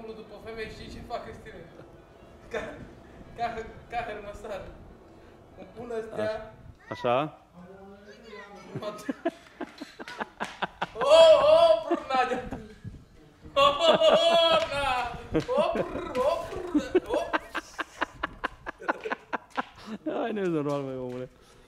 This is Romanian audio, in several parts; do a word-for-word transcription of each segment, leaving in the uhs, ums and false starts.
omul după femeie, știi ce fac Cristine? Ca, ca, ca hărmăsar. Îmi pun astea... Așa? Oh, oh, Nadia! Oh, oh, oh, na! Oh, oh, oh! Hai, nu e normal, măi, omule.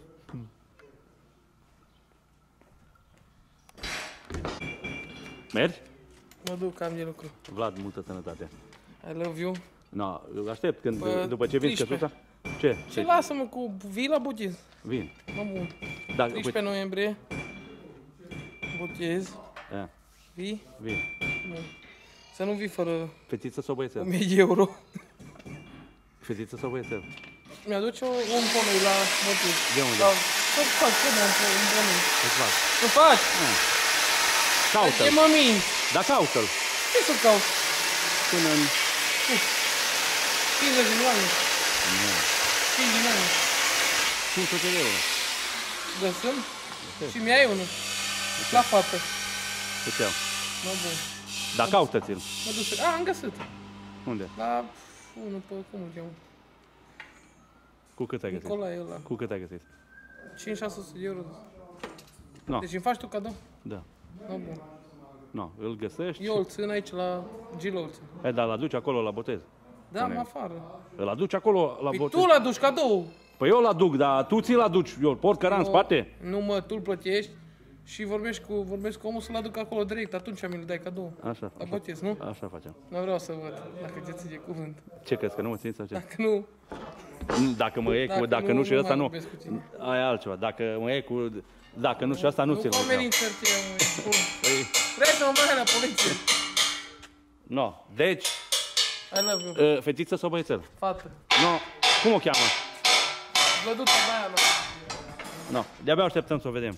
Mergi? Mă duc, am de lucru. Vlad, multă sănătate. I love you. No, eu aștept când, Bă, după ce vin căsuța. Ce? Ce lasă-mă cu vii la botez. Vin. Mă bun. Da, treisprezece noiembrie. Botez. Da. Vii? Vin. Bun. Să nu vii fără Fetiță sau băiețel? o mie de euro. Fetiță sau băiețel? Mi-aduce un ponei la botez. De unde? Da. Să faci, cum un ponei? Îți fac. Să faci? Caută-l. Ce mă minți? Da, caută-l. Ce să caut? Până în... cincizeci de milioane. Nu. cinci milioane. cinci sute de euro. Găsăm? Și mi-ai unul. La fată. Îți iau. Mă bun. Da, caută-ți-l. Mă duc să... A, am găsit. Unde? La... unul pe... cum îl cheamă? Cu cât ai găsit? Nicolae ăla. Cu cât ai găsit? cinci șase sute de euro. No. Deci îmi faci tu cadou? Da. Mă bun. No, îl găsești. Eu îl țin aici la Gilo îl țin. E, dar l-aduci acolo la botez. Da, mă afară. Îl aduci acolo la Păi botez. tu l-aduci cadou. Păi eu l-aduc, dar tu ți-l aduci. Eu îl port căra în spate. Nu mă, tu îl plătești și vorbești cu, vorbești cu omul să-l aduc acolo direct. Atunci mi-l dai cadou. Așa. La botez, nu? Așa facem. Nu vreau să văd dacă te ține cuvânt. Ce crezi, că nu mă țin sau ce? Dacă nu... Dacă mă iei cu, dacă nu și ăsta nu. Aia e altceva. Dacă mă iei cu, dacă nu și ăsta nu ți-l Nu iau. cu amenințări tine, mă. Păi, Vrei să mă bagi la poliție? no. Deci, I love you. uh, fetiță sau băiețel? Fată. No. Cum o cheamă? Vădută mea, mă. No. De-abia așteptăm să o vedem.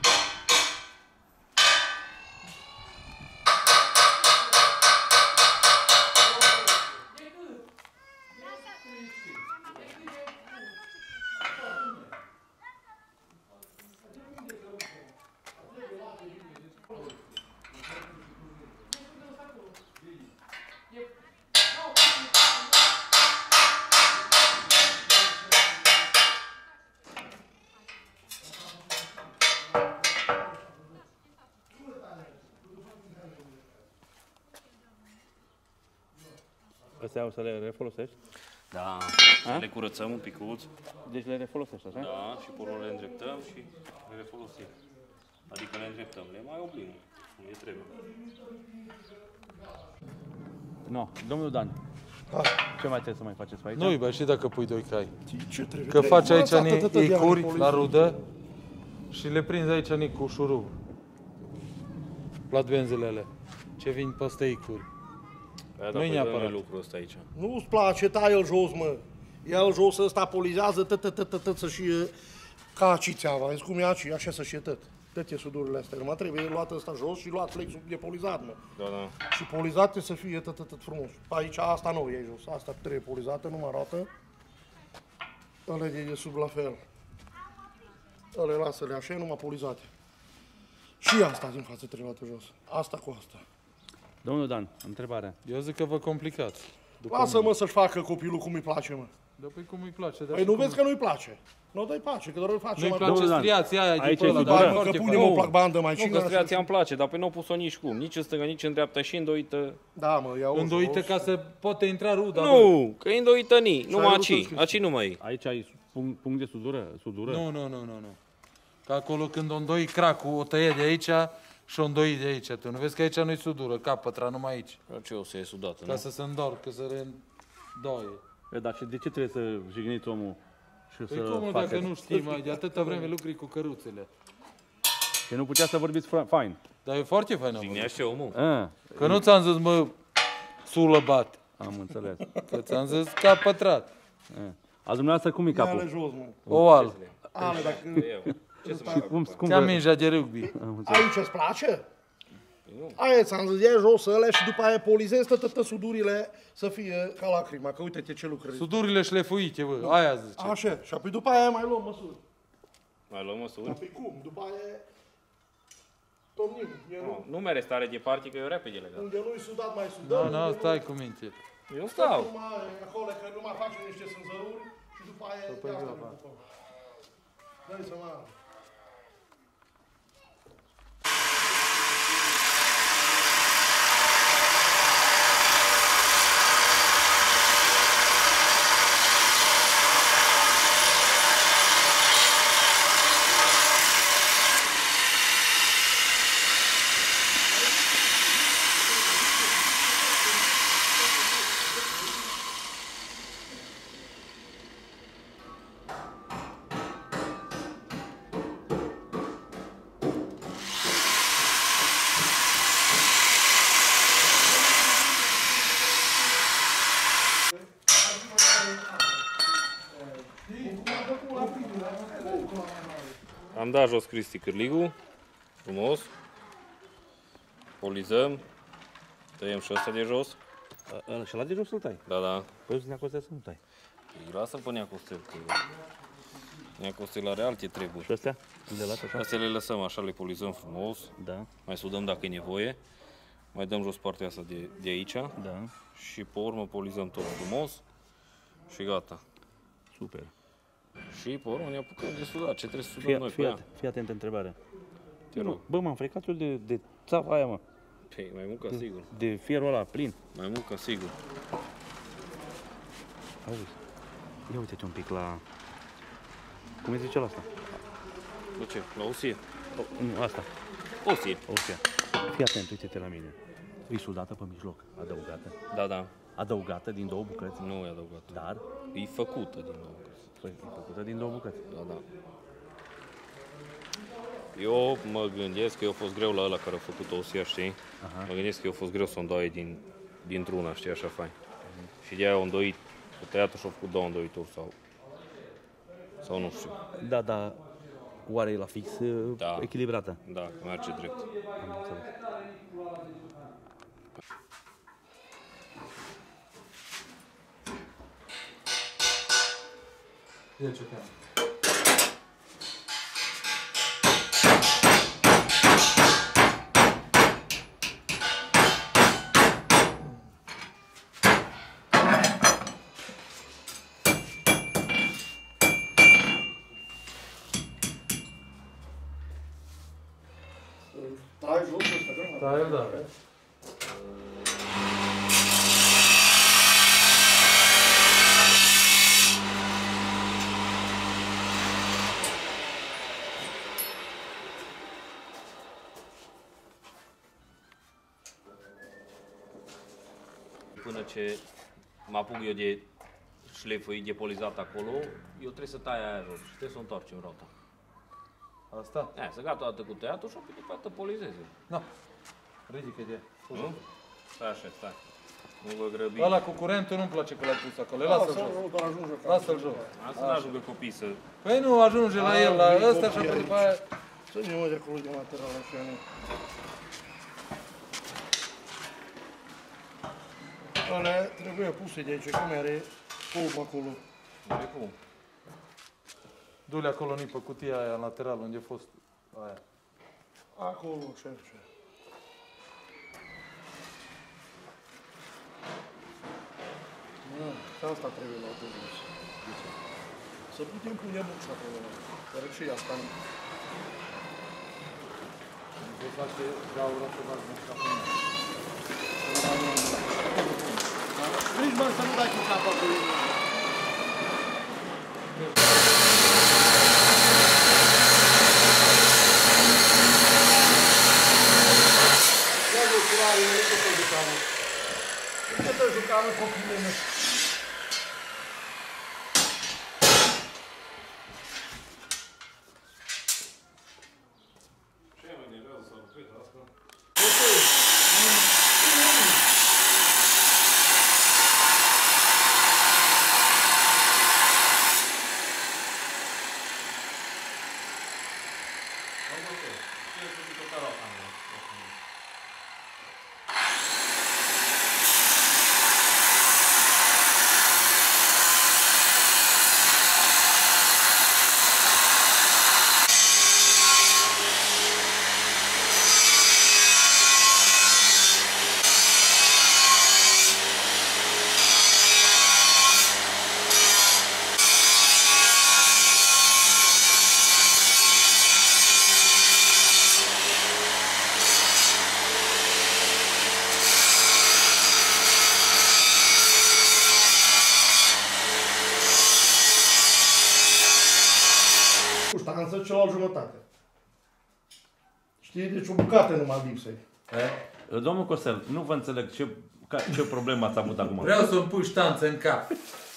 Astea o să le refolosești? Da, A? le curățăm un picuț. Deci le refolosești, așa? Da, și porul le îndreptăm și le refolosim. Adică le îndreptăm, le mai oblim, cum e trebuie. No, domnul Dan. Ha. Ce mai trebuie să mai faceți pe aici? Nu, iubă, și dacă pui doi cai. Ce trebuie? Că faci aici icuri la rudă și le prinzi aici nic cu șurub. Platbenzile alea. Ce vin peste icuri. Nu-i neapărat lucrul ăsta aici. Nu-ți place, tai-l jos, mă. Ia-l jos, ăsta polizează, tătătătătăt să-și ca aci țeava. Vezi cum e aci, așa să-și tot. Toate sudurile astea. Numai trebuie luat ăsta jos și luat flexul de polizat, mă. Da, da. Și polizate să fie tătătăt frumos. Aici asta nu e jos. Asta trebuie polizată, nu mă arată. Ăla de, de sub la fel. Ăla lasă-le așa, numai polizate. Și asta din față trebuie luată jos. Asta cu asta. Domnul Dan, întrebarea. Eu zic că vă complicați. Lasă-mă să-și facă copilul cum îi place, mă. Dar păi cum îi place? Păi nu vezi că nu-i place. Nu dă-i place, că doar îl face. Nu-i place striația aia aici de pe ăla, Dar că punem o placbandă mai Nu, cine. că striația îmi place, dar pe nu au pus-o nici cum. Nici în stânga, nici în dreapta și îndoită. Da, mă, iau îndoită ca să poate intra ruda. Nu, că e îndoită ni. Numai aci. Aci nu mai e. Aici ai punct, punct de sudură? sudură? Nu, nu, nu, nu, nu. Că acolo când o îndoi cracul, o tăie de aici și o îndoi de aici. Tu nu vezi că aici nu-i sudură, capătra, numai aici. Ce o să e sudată, Ca nu? să se îndoarcă, să reîndoie. E, dar și de ce trebuie să jigniți omul și Păi să cum, faceți? dacă nu știi, mai de atâta vreme lucri cu căruțele. Și nu putea să vorbiți fain. Dar e foarte fain. Jignește omul. A, Că nu ți-am zis, mă, sulăbat. am înțeles. Că ți-am zis ca pătrat. Azi dumneavoastră cum e capul? Ia-le jos, mă. Oval. Ale, dacă... Ce să Și cum, cum Ți-am vă- mingea de rugby. Aici îți place? Aia ți-am zis, ia jos ăla și după aia polizezi tătătă sudurile să fie ca lacrima, că uite-te ce lucrezi. Sudurile șlefuite, bă, aia zice. Așa, și apoi după aia mai luăm măsuri. Mai luăm măsuri? Apoi cum? După aia tot nim. E Nu, nu mere stare departe, că eu repede legat. unde nu-i sudat, mai sudăm. Da, unde nu, nu- stai cu minte. Eu stau. Numai acolo, că nu mai facem niște sânzăruri și după aia de asta ne ocupăm. Dă-i să mă... Am dat jos Cristi cârligul, frumos. Polizăm. Tăiem și ăsta de jos. Și la de jos să-l tai. Da, da. Păi să ne acostea să nu tai. Îi lasă pe Neacostel, că Neacostel are alte treburi. Și astea? Le las așa? Astea le lăsăm așa, le polizăm frumos. Da, Mai sudăm dacă e nevoie. Mai dăm jos partea asta de, de aici. da, Și pe urmă polizăm tot frumos. Și gata. super. Și pe urmă ne apucăm de sudat. Ce trebuie să sudăm Fii, noi pe fii, ea? at- fii atent întrebarea. Te rog. Bă, m-am frecat eu de, de țava aia, mă. Păi, mai mult ca sigur. De fierul ăla plin. Mai mult ca sigur. Auzi, ia uite-te un pic la... Cum îi zice la asta? La ce? La osie? O, nu, asta, Osie. osia. Fii atent, uite-te la mine. E sudată pe mijloc, adăugată. Da, da. Adăugată din două bucăți. Nu e adăugat. Dar, E făcută din nou. păi, e făcută din două bucăți. Da, da. Eu mă gândesc că eu a fost greu la ăla care a făcut osia, știi? Aha. Mă gândesc că eu a fost greu să o îndoi din, dintr-una, știi, așa fain. Și de aia o îndoit, o tăiat și a făcut două îndoituri sau... Sau nu știu. Da, dar oare e la fix Da. echilibrată? Da, că merge drept. Am înțeles. E ce cheamă. Tai jos ăsta, că nu Da, el da. Până ce mă apuc eu de șlefuit, de polizat acolo, eu trebuie să tai aia jos și trebuie să o întoarcem rota. Asta? Aia, să gata odată cu tăiatul și apoi după dată polizeze. Da. Ridică-te. Nu? Stai așa, stai. Nu vă grăbi. Ăla cu curentul nu-mi place că l-ai pus acolo. Lasă-l jos. nu, doar ajunge acasă. Lasă-l jos. Asta nu ajungă copii să... Păi nu, ajunge la el, la vin ăsta și copii apoi aici. după aia... Să ne mă de acolo de material așa, nu. Alea trebuie puse de aici, cum are pulp acolo. Nu cum. Du-le acolo ni pe cutia aia lateral unde a fost aia. Acolo, ce, ce. Nu, și asta trebuie la autobuz. Să putem pune bucșa acolo, dar și asta nu. Se face gaura să faci în capul. Nici mă, să nu dai cu capa cu ei. Ia de oculare, nu te te jucam. Nu te jucam copiii mei. cealaltă jumătate. Știi? Deci o bucată numai lipsă-i. Domnul Costel, nu vă înțeleg ce, ca, ce problemă ați avut acum. Vreau să-mi pui ștanță în cap.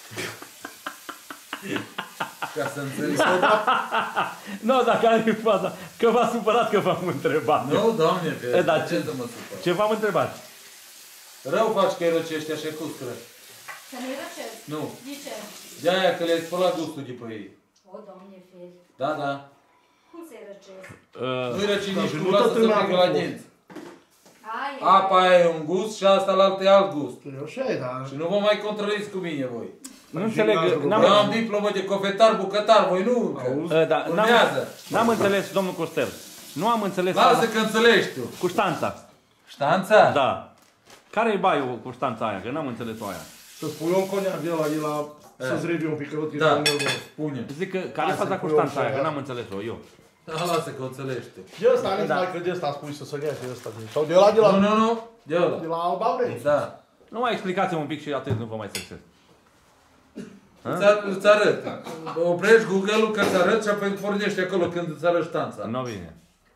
Ca să înțeleg. Nu, dacă are faza, că v-a supărat că v-am întrebat. Nu, Doamne, E, dar ce ce- să mă supăr? Ce v-am întrebat? Rău faci că îi răcești așa cu scră. Să nu-i răcesc. Nu. De ce? De-aia că le-ai spălat gustul de pe ei. O, Doamne, feri. Da, da. Cum să-i răcesc? Uh, Nu-i răci Da, nici și tu, nu lasă tot să în plece apă la fost. dinți. Aia. Apa aia e un gust și asta la altă e alt gust. E așa e, dar... Și nu vă mai contrariți cu mine voi. nu înțeleg, N-am- Eu am n-am, diplomă de cofetar, bucătar, voi nu încă. uh, da, n-am, Urmează. n-am înțeles, domnul Costel. Nu am înțeles Lasă că înțelegi tu. cu ștanța. Ștanța? Da. Care e baiul cu ștanța aia? Că n-am înțeles-o aia. Să spui un coniac de la, de la... Să-ți revi un pic, că îl Da. un nervos. Spune. Zic că care e Hai faza să cu pui ștanța o aia? Că foaia. n-am înțeles-o eu. Da, lasă că o înțelegi tu. De ăsta, Alex, Da. mai că de ăsta spui să se lege ăsta. Sau de la, de la... Nu, nu, nu. De ăla. De la Alba vrei? Da. Nu mai explicați-mi un pic și atât, nu vă mai stresez. Îți ar- Îți arăt. Oprești Google-ul că îți arăt și apoi pornești acolo când îți arăt ștanța. Nu vine.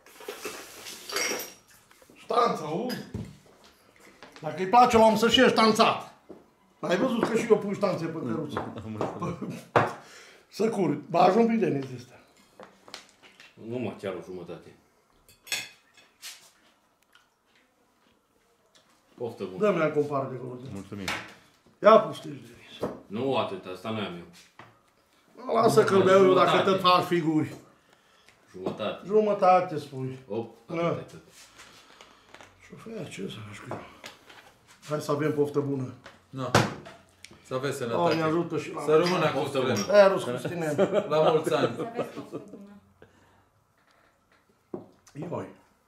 Ștanța, u? Dacă îi place la om să-și ie ștanțat. Ai văzut că și eu pun ștanțe pe căruță. Să curg. Bagi un pic de nici ăsta. Numai chiar o jumătate. Poftă bună. Dă-mi al compar de acolo. Mulțumim. Ia pustești de ris. Nu atât, asta nu am eu. Lasă că-l beau eu dacă tot faci figuri. Jumătate. Jumătate spui. Op, Da. atât de tot. Șofer, ce să faci cu eu? Hai să avem poftă bună. Nu. Să aveți Oh, ne sănătate. ajută și la... Să rămână cu Poftă stele. bună. Aia rus cu stine. La mulți ani. Să aveți poftă bună. Ioi.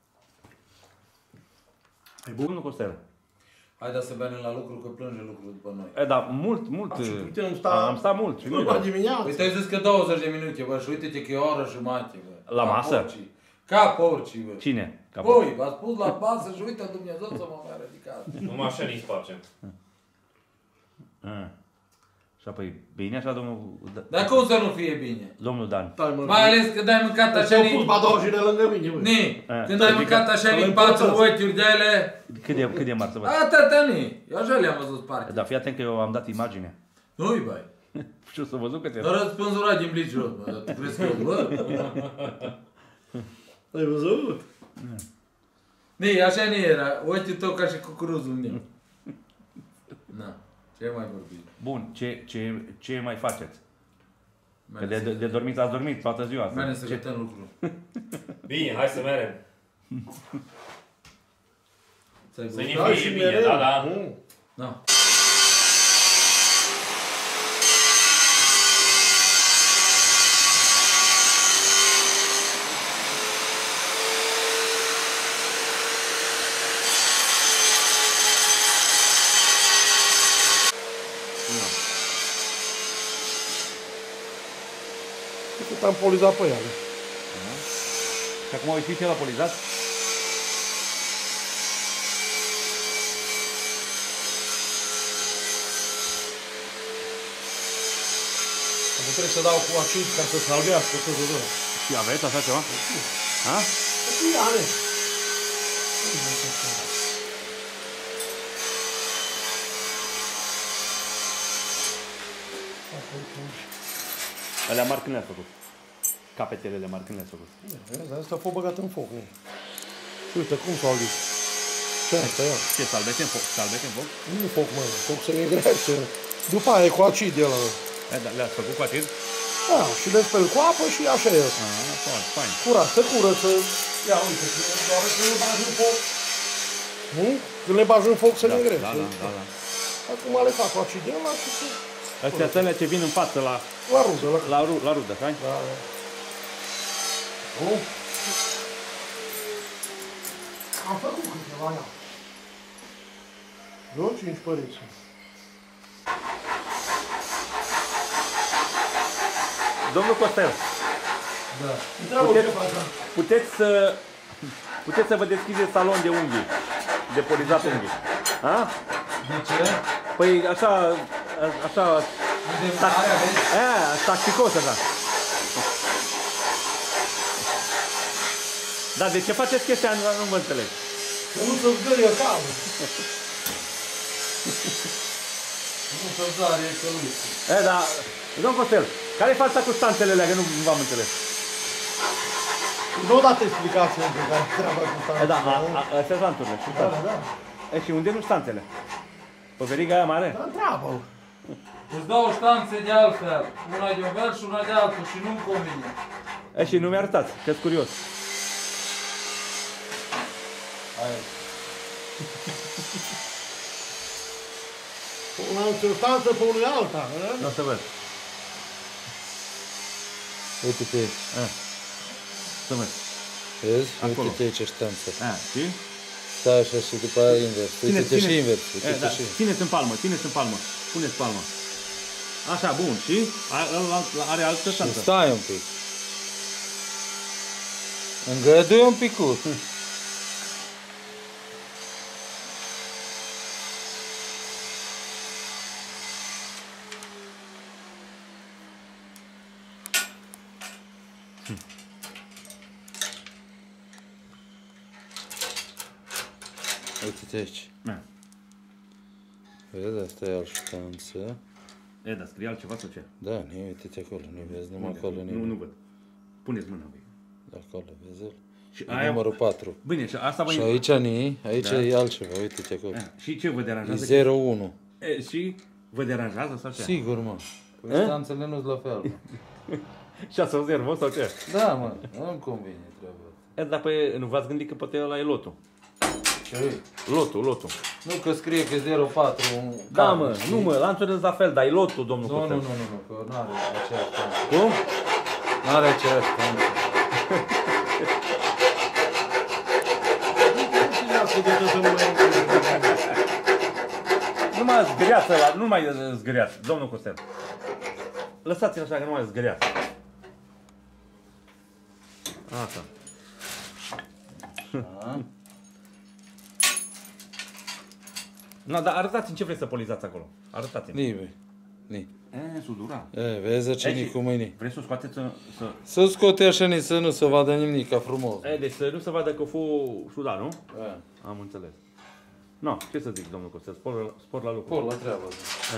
E bun, domnul Costel? Haideți să venim la lucru, că plânge lucrul după noi. E, da, mult, mult. Și putem sta... Am stat mult. și nu Până la e. dimineață. Păi te-ai zis că douăzeci de minute, bă, și uite-te că e o oră jumate, bă. La Ca masă? porcii. Ca porcii, bă. Cine? Ca Voi, v-ați pus la masă și uite Dumnezeu să mă mai ridicat. Numai așa ne spargem. Ah. Și apoi, bine așa, domnul, Dar cum să nu fie bine? domnul Dan? Stai, mă. Mai ales când ai mâncat așa Și-au pus din... badojile lângă mine, bă. Ni, A, când ai adică- mâncat așa Îl din patru împărțesc. ochiuri de ele... Cât de, cât de mari să văd? Atâta ni. Eu așa le-am văzut parcă. Dar fii atent că eu am dat imagine. Nu-i, băi. Și o să văzut câte. Nu răspunzurat din blici rost, bă. Tu crezi că eu, bă? Ai văzut? Ni, așa ni era. Ochiul tău ca și cucuruzul meu. Na, ce mai vorbi? Bun, ce, ce, ce mai faceți? Că de, Mene de, de dormit ați dormit toată ziua. să- Mene să Ce- gătăm lucru. Bine, hai să merem. Ți-ai Să văzut? ne Da, fie și bine, mereu. da, da. Mm. Da. Cât am polizat pe ea. Și acum au ieșit și la polizat? Acum trebuie să dau cu acid ca să salvească tot de tot. Și aveți așa ceva? Ha? Și are. Alea mari când le-ați făcut? Capetele mari când le-ați făcut? Vezi, asta a fost băgat în foc. Nu? Și uite cum s-au adus. Ce asta ia? Ce, salvete în foc? Salvete în foc? Nu foc, mă. Foc să negrește. După aia e cu acid el. E, da, le-ați făcut cu acid? Da, și le speli cu apă și așa e. Ah, foarte fain. Curat, se curăță. Ia uite, doar când le bagi în foc. Nu? Când le bagi în foc se Da, negrește. da, da, da, da. Acum le fac cu acid el și se... Astea sunt alea ce vin în față la, La rudă, la... la, ru, la rudă, știi? Da, da. Bun. Am făcut câteva, ia. Vreo cinci păriți. Domnul Costel, Da. Întreabă ce faci, da? puteți să, puteți să vă deschideți salon de unghii, de polizat unghii. Ha? De ce? Păi așa, așa, De are aveți? aia, tacticos așa. Dar de ce faceți chestia? Nu, nu mă înțeleg. Că nu să-ți gărie calul. Nu să zare căluții. E, dar, domn Costel, care e fața cu stanțele alea? Că nu, nu v-am înțeles. Nu dată explicație între care treaba cu stanțele. E, da, astea sunt lanturile. Da, da, da. E, și unde nu stanțele? Pe veriga aia mare? Dar întreabă-l. Îți dau ștanțe de altfel. Una de un fel și una de altul și nu-mi convine. E, și nu mi-arătați, că-s curios. Hai. Una într-o stanță pe unui alta. Nu o să văd. Uite-te. Să văd. Vezi? Acolo. Uite-te aici ștanță. A, și? Stai așa și după aia invers. Uite-te și invers. E, Uite-te da, și invers. țineți în palmă, țineți în palmă. Puneți palma. Așa, bun, și? Are, are altă stanță. Stai un pic. Îngăduie un picut. Uite-te aici. Da. Vezi, asta e alt ștanță. E, dar scrie altceva sau ce? Da, nu, uite-te acolo, nu vezi numai acolo Nu, nimic. nu văd. Puneți mâna. Acolo, vezi? Și E aia... numărul patru. Bine, și asta vă... Și aici ni, aici Da. e altceva, uite-te acolo. A, și ce vă E deranjează? zero unu. E, și vă deranjează sau ce? Sigur, mă. Păi E? ștanțele nu-s la fel, mă. șase zero sau ce? Da, mă, nu-mi convine treaba asta. E, dar pe, nu v-ați gândit că poate ăla e lotul. Ce? Lotul, lotul. Nu că scrie că e zero patru. Da, mă, nu mă, lanțurile sunt la fel, dar e lotul, domnul Nu, nu, Costel. nu, nu, nu, că nu are aceeași ștanță. Cum? Nu are aceeași ștanță. Nu mai zgâriați ăla, nu mai zgâriați, domnul Costel. Lăsați-l așa că nu mai zgâriați. Asta. Da. Na, dar arătați-mi ce vreți să polizați acolo. Arătați-mi. Libe. Ni. E, sudura. E, vezi ce ni cu mâini. Vreți să o scoateți să... să... Să scoate așa ni, să nu se vadă nimica frumos. E, deci să nu se vadă că fu sudat, nu? E. Am înțeles. No, ce să zic, domnul Costel, spor, spor la lucru. Por la treabă. E.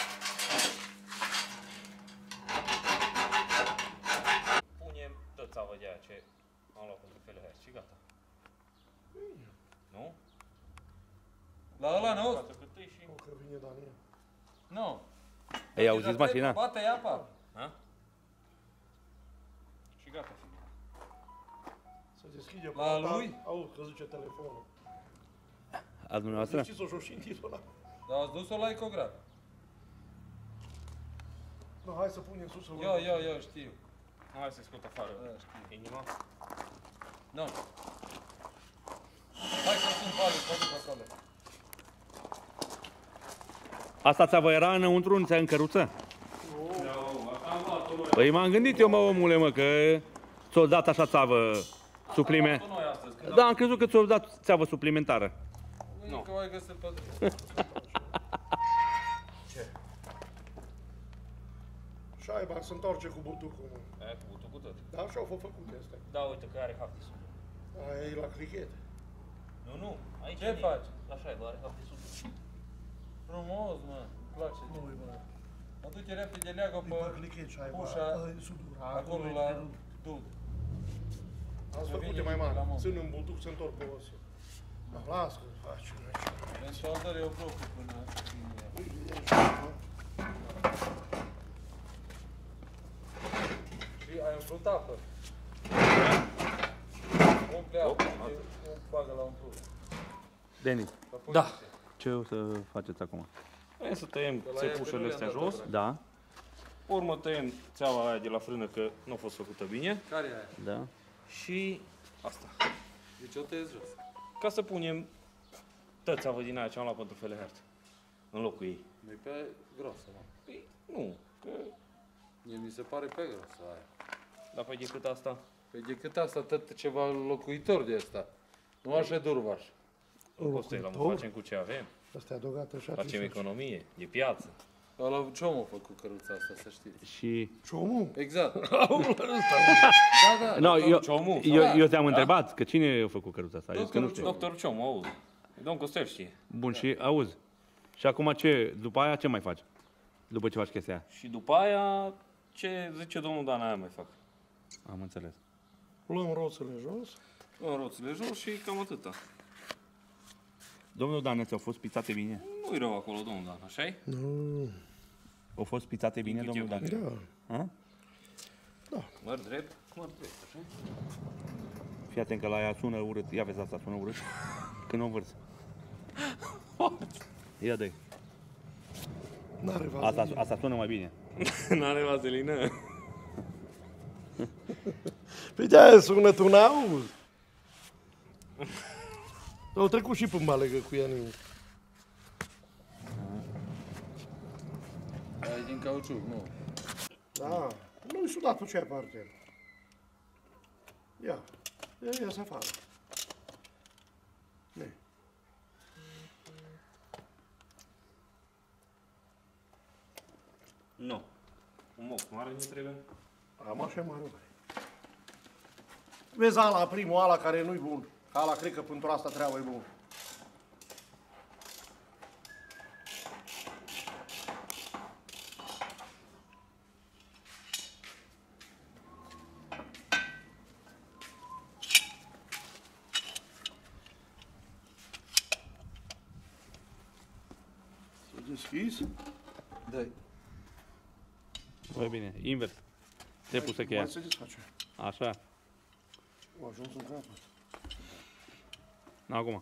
Punem tățavă de aia ce am luat pentru fele și gata. Nu? La ăla nu? Gata cât e și... Nu, că vine Daniel. Nu. Ei, auziți mașina? Bate apa. Ha? Și gata. Să deschide La poarta. lui? Auzi că zice telefonul. A dumneavoastră? Știți-o și-o și închis ăla. Dar ați dus-o la ecograf. Nu, hai să punem sus să Ia, ia, ia, știu. Hai să scot afară. Da, știu. Inima. Nu. Hai să sunt paliu, poate pe acolo. Asta ți-a era înăuntru, în în căruță? Păi m-am gândit eu, mă, omule, mă, că ți-o dat așa țavă suplime. Noi astăzi, când Da, am crezut că ți-o dat țeavă suplimentară. nu. Că ai găsit pe drum. Șaiba se întoarce cu butucul, mă. Aia cu butul cu tot. Da, și-au fost făcute astea. Da, uite că are hafti sub. Aia e la clichet. Nu, nu. Aici Ce e. faci? La șaibă are hafti sub. Frumos, mă. Îmi place. Nu, e bă. Aduce repede, leagă E pe pe clichet șaiba. ușa, Ăla e sudura. acolo e la de- dud. Ați Să făcute vine mai mari. la muncă. Țin în butuc, se întorc pe osul. Da, las că faci. Deci o dă eu bloc până vine. Și ai umplut apă. Umple apă. și bagă la umplut. Denis, Da. ce o să faceți acum? Vrem să tăiem Că la ea țepușele pe astea nu le-am dat jos. Da, Pe urmă tăiem țeava aia de la frână că nu a fost făcută bine. Care e aia? da. Și asta. Deci o tăiesc jos. Ca să punem tățavă din aia ce am luat pentru Felehert. În locul ei. Nu-i pe grosă, mă. Păi, nu. Că... Mie mi se pare pe grosă aia. Dar pe decât asta... Păi decât asta, tot ceva locuitor de asta. Nu așa durvaș. Nu costă la Locuitor? facem cu ce avem. Asta e adăugată și Facem atât. economie, de piață. Ăla ce om a făcut căruța asta, să știți. Și... Ciomul? Exact. Da, da. No, eu, Ciomu, eu, da. eu te-am întrebat că cine a făcut căruța asta. Eu zic că nu Doctorul știu. Doctorul Ciomu, auzi. Domnul Costel știe. Bun, și auzi. Și acum ce, după aia ce mai faci? După ce faci chestia aia? Și după aia, ce zice domnul Dan, aia mai fac. Am înțeles. Luăm roțele jos. În roțile jos și cam atâta. Domnul Dan, ți-au fost pițate bine? Nu-i rău acolo, domnul Dan, așa-i? Nu. Au fost pițate bine, Cât domnul eu Dan? cred. Da. Ha? Măr drept, măr drept, așa? Fii atent că la ea sună urât. Ia vezi asta, sună urât. Când o învârți. Ia dă-i. N-are Asta, vazelină. asta sună mai bine. N-are vazelină. Păi de-aia sună tu n-auzi. Au trecut și până balegă cu Ianiu. Aia e din cauciuc, nu. Da. Nu-i sudat pe cea parte. Ia. Ia, ia să afară. Ne. Nu. Un moc mare nu trebuie. Am așa mare. Vezi ala, primul ala care nu-i bun. Ala, cred că pentru asta treaba e bună. S-a deschis? Dă-i. Mai bine, invers. Te puse cheia. Mai se desface. Așa. O ajuns în capăt. Acum.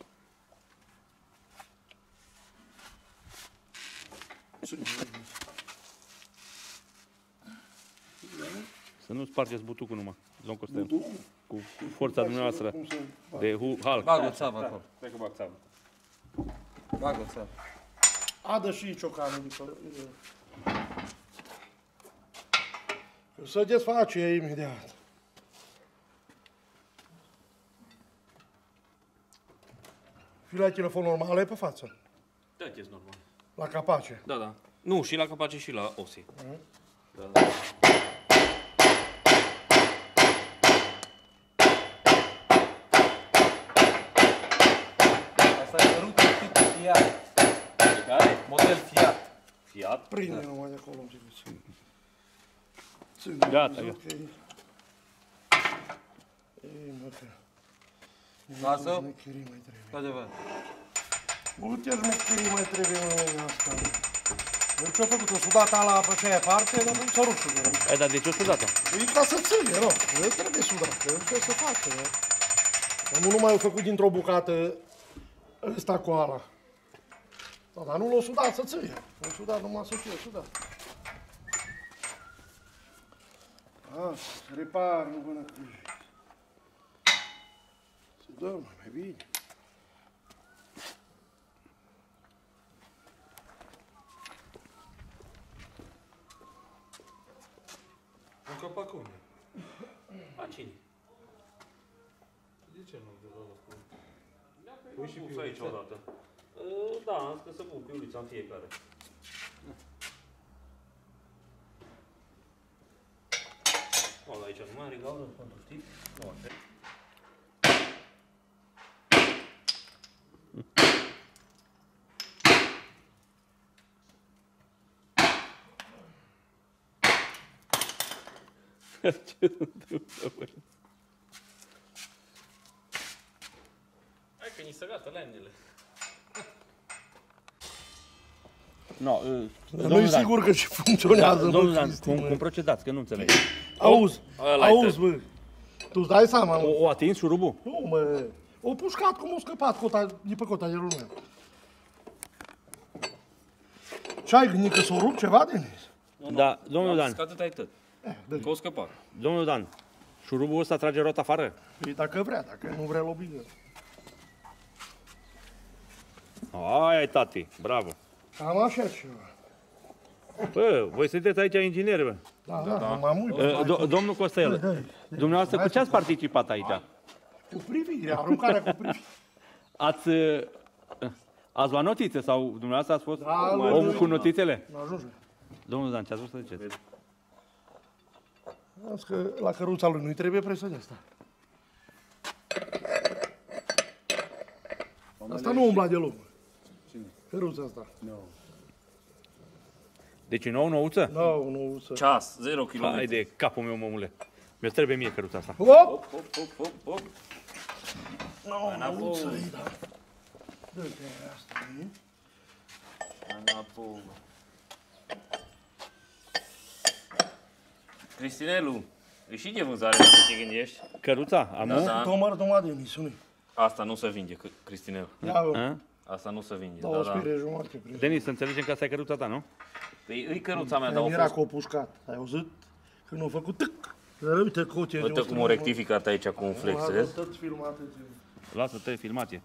Să nu spargeți butucul numai, domn Costel. Butucul? Cu forța dumneavoastră Cum se... de hu- Hulk. Bagă o țavă acolo. Stai că bag țavă. Bagă o țavă. Adă și ciocanul după... Să desface ea imediat. Fii la telefon normal, e pe față. Da, e normal. La capace. Da, da. Nu, și la capace și la osi. Da, da. Asta e căruță tip Fiat. Care? Model Fiat. Fiat? Prinde numai de acolo, îmi zic. Țin. Gata, ok. gata. Ei, mă, că... Lasă. Mecherii mai trebuie. Face bă. Uite, mecherii mai trebuie în asta. Eu ce-a făcut? O sudat ala pe ceaia parte, dar nu s-a rupt sudără. Ai dat de ce o sudată? E ca să ține, nu? El trebuie sudat, el trebuie să facă, nu? Dar nu mai au făcut dintr-o bucată ăsta cu ala. Da, dar nu l-au sudat să ține. L-au sudat numai să fie sudat. Asta, repar, nu până cu... Să dăm mai bine. Un capac unde? La cine? De ce nu de la ăla? Pui și pus aici odată. Uh, Da, am zis că să pun piulița în fiecare. O, aici nu mai are gaură, pentru știi? Nu, așa. Ce se întâmplă, băi? Hai că ni se gata lemnele. No, uh, Nu e sigur că și funcționează, Domnul bă, Dan, Cristi, cum, mă. cum procedați? Că nu înțeleg. Auzi, Ăla-i auzi, bă. Tu îți dai seama, mă. O, o atins șurubul? Nu, mă. O pușcat cum o scăpat cota, de pe cotalierul meu. Și ai gândit că s-o rupt ceva, Denis? Da, domnul Am Dan, zis că atât ai tot. dă-i. Că o scăpat. domnul Dan, șurubul ăsta trage rota afară? Păi dacă vrea, dacă nu vrea, lobigă. Aia e tati, bravo. Cam așa ceva. Bă, voi sunteți aici ingineri, bă. Da, da, da, m-am uit. Uh, do- domnul Costel, Dă-i, dumneavoastră cu ce ați participat aici? Cu privire, aruncarea cu privire. Ați, uh, Ați luat notițe sau dumneavoastră ați fost Da, omul da. cu notițele? Nu ajunge. Domnul Dan, ce ați vrut să ziceți? Las că la căruța lui nu-i trebuie presă de asta. Asta nu umbla deloc. Căruța asta. Deci e nou, nouță? Nu, nu, să... Ceas, zero kilometri. Hai de capul meu, mămule. Mi-o trebuie mie căruța asta. Hop! Hop, hop, hop, hop. Nu, nouță, da. Dă-te asta, e? Înapoi. Cristinelu, e și de vânzare dacă te gândești. Căruța? Am Da, da, da. Tomar, tomar de emisiune. Asta nu se vinge, C- Cristinelu. Ia, bă, A? Asta nu se vinge, da, două da. spire jumate. prin- Denis, să înțelegem că asta e căruța ta, nu? Păi îi căruța mea, dar Mi au era fost... cu o pușcat. Ai auzit? Când au făcut tâc. Dar uite cote. Uite cum o rectificat aici cu un flex, vezi? Tot filmate. Lasă, te filmație.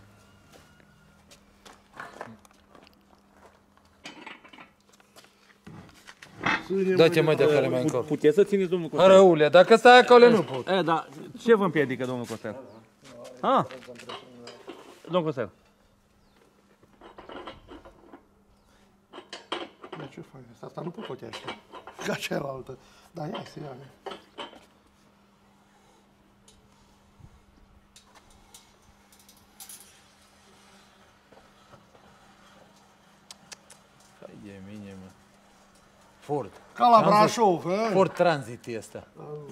Dă-te mai de acolo mai încolo. Puteți să țineți, domnul Costel? Răule, dacă stai acolo nu pot. E, da, ce vă împiedică, domnul Costel? Ha? Domnul Costel. Dar ce faci? Asta, asta nu pocotește. Ca cealaltă. Dar ia să ia. Hai de mine, mă. Ford. Ca la Am văzut. Brașov, hă? Ford Transit e ăsta.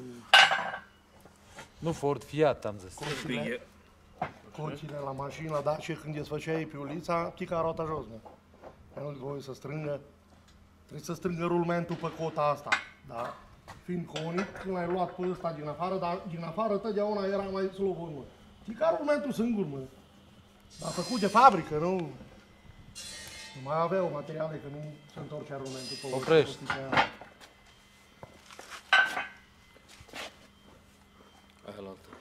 Nu Ford, Fiat am zis. Cocile, cocile la mașină, la Dacia, când desfăceai pe ulița, pica roata jos, mă. Ai nu-i voie să strângă. Trebuie să strângă rulmentul pe cota asta, da? Fiind conic, când l-ai luat pe ăsta din afară, dar din afară totdeauna era mai slobod, mă. Pica rulmentul singur, mă. Dar făcut de fabrică, nu? Nu mai aveau materiale, că nu se întorcea rulmentul pe Oprește. Aia la altă.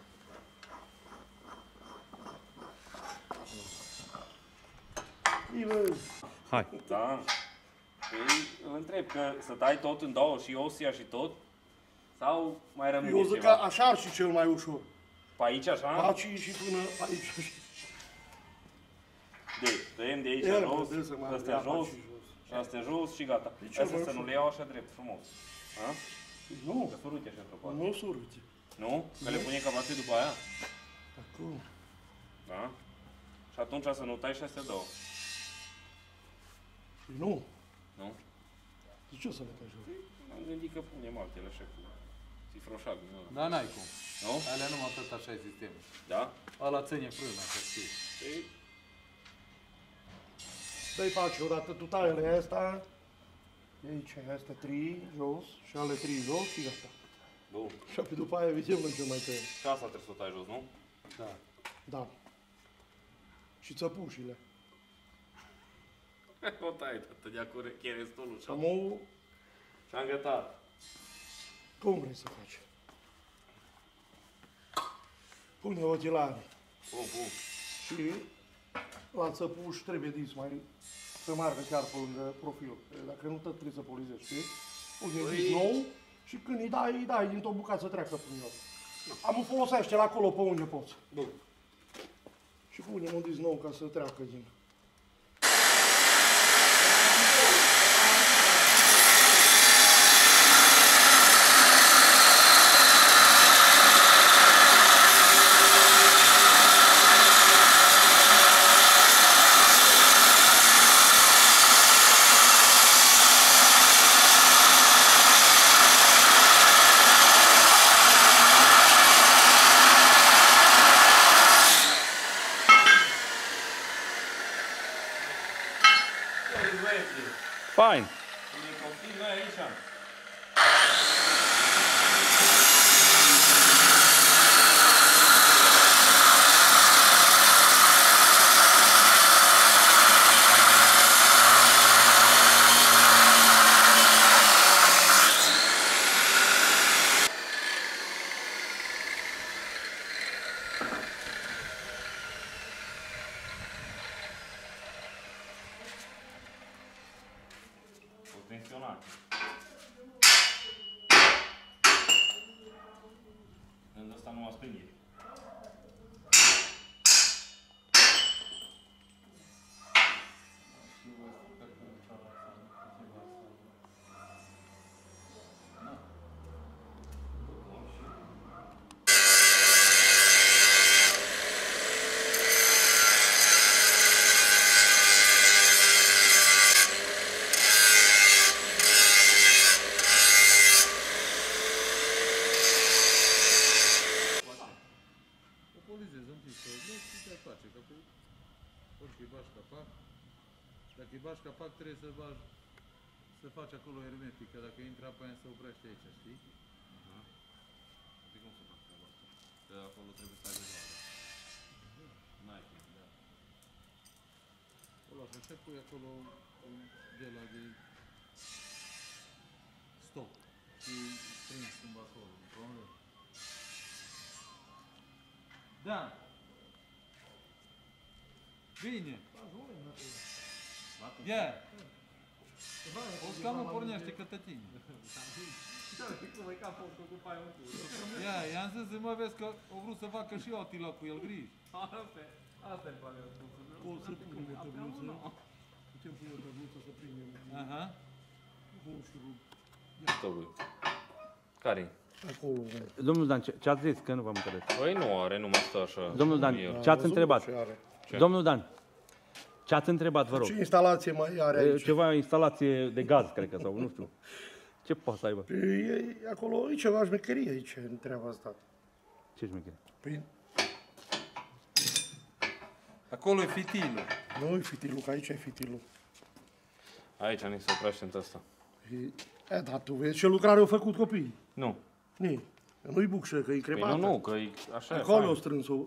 Hai. Da. Păi îl întreb că să dai tot în două, și osia și tot? Sau mai rămâne Eu zic că ceva? așa ar fi cel mai ușor. Pe aici așa? Aici și până aici. Deci, tăiem de aici Ia, jos, dă să mai astea apă jos, și jos. și astea jos și gata. cel Astea mai să nu ușor. le iau așa drept, frumos. A? Nu, Că surute așa într-o parte. nu surâți. Nu? Că le punem capace după aia? Acum. Da? Și atunci să nu tai și astea două. Nu. Nu? De ce să le tai jos? Am gândit că punem altele așa cu cifroșag. Nu? Da, n-ai cum. Nu? Alea numai tot așa e sistemul. Da? Ăla ține frâna, să știi. Păi, Dă-i face odată tutaiele astea. Aici, astea trei jos și ale trei jos și gata. bun. Și apoi după aia vedem noi ce mai tăiem. Și asta trebuie să o tai jos, nu? Da. Da. Și țăpușile. O tai, tot de acolo chiar stolul și Am o... am gătat. Cum vrei să faci? Pune ochelarii. Bun, bun. Și la țăpuș trebuie dis mai să meargă chiar pe lângă profil. Dacă nu, tot trebuie să polizezi, știi? Pune dis nou și când îi dai, îi dai dintr-o bucată să treacă prin el. Am folosește la acolo pe unde poți. Bun. Și punem un dis nou ca să treacă din. Fain. E copil, nu aici. Tensionat. Când ăsta nu mă springe. că cu orice îi bagi capac, dacă îi bagi capac trebuie să bagi, să faci acolo hermetic, că dacă intră apa aia se oprește aici, știi? Aha. Știi cum se face treaba asta? Că acolo trebuie să ai dezoare. N-ai timp, da. O lași așa, pui acolo de la de stop și prins cumva acolo, într-o Da. Bine. Ia. O scaunul pornește către tine. Ia, i-am zis, mă, vezi că au vrut să facă și eu Atila cu el griji. Asta e pare O să punem o tăbluță. Putem pune o tăbluță să prindem. Aha. Stăbui. Care-i? Acolo. Domnul Dan, ce, ce ați zis? Că nu v-am înțeles. Păi nu are, nu mă stă așa. Domnul Dan, El. ce ați întrebat? Ce are? Ce? Domnul Dan, ce ați întrebat, vă rog? Ce instalație mai are E, aici? Ceva instalație de gaz, cred că, sau nu știu. Ce poate să aibă? E, acolo e ceva șmecherie aici, în treaba asta. Ce șmecherie? Păi, Acolo e fitilul. nu e fitilul, că aici e fitilul. Aici ni se oprește în ăsta. E, e, dar tu vezi ce lucrare au făcut copiii? Nu. Ni. Nu-i bucșă, că e Păi crepată. nu, nu, că e așa e Acolo fain. au strâns-o.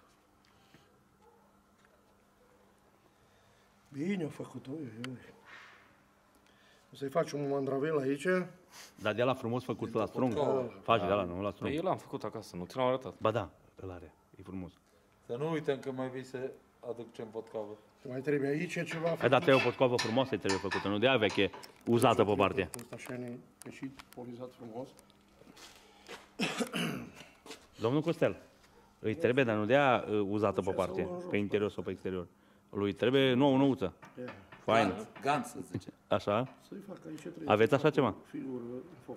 Bine au făcut-o, oi, oi. O să-i facem un mandravel aici. Dar de la frumos făcut la strung. potcoavă. Faci de la, nu la Păi strung. eu l-am făcut acasă, nu ți l-am arătat. Ba da, îl are. E frumos. Să nu uităm că mai vii să aducem potcavă. Mai trebuie aici ceva Hai, făcut. dar trebuie o potcoavă frumoasă, îi trebuie făcută, nu de aia veche, uzată pe parte. Ăsta așa ne ieșit, polizat frumos. Domnul Costel, îi trebuie, dar nu de aia uh, uzată pe parte, pe interior sau pe exterior. Lui trebuie nouă nouță. Fain. Gant, să zice. Așa? Să-i fac aici trebuie. Aveți să așa fac ceva? o figură în foc.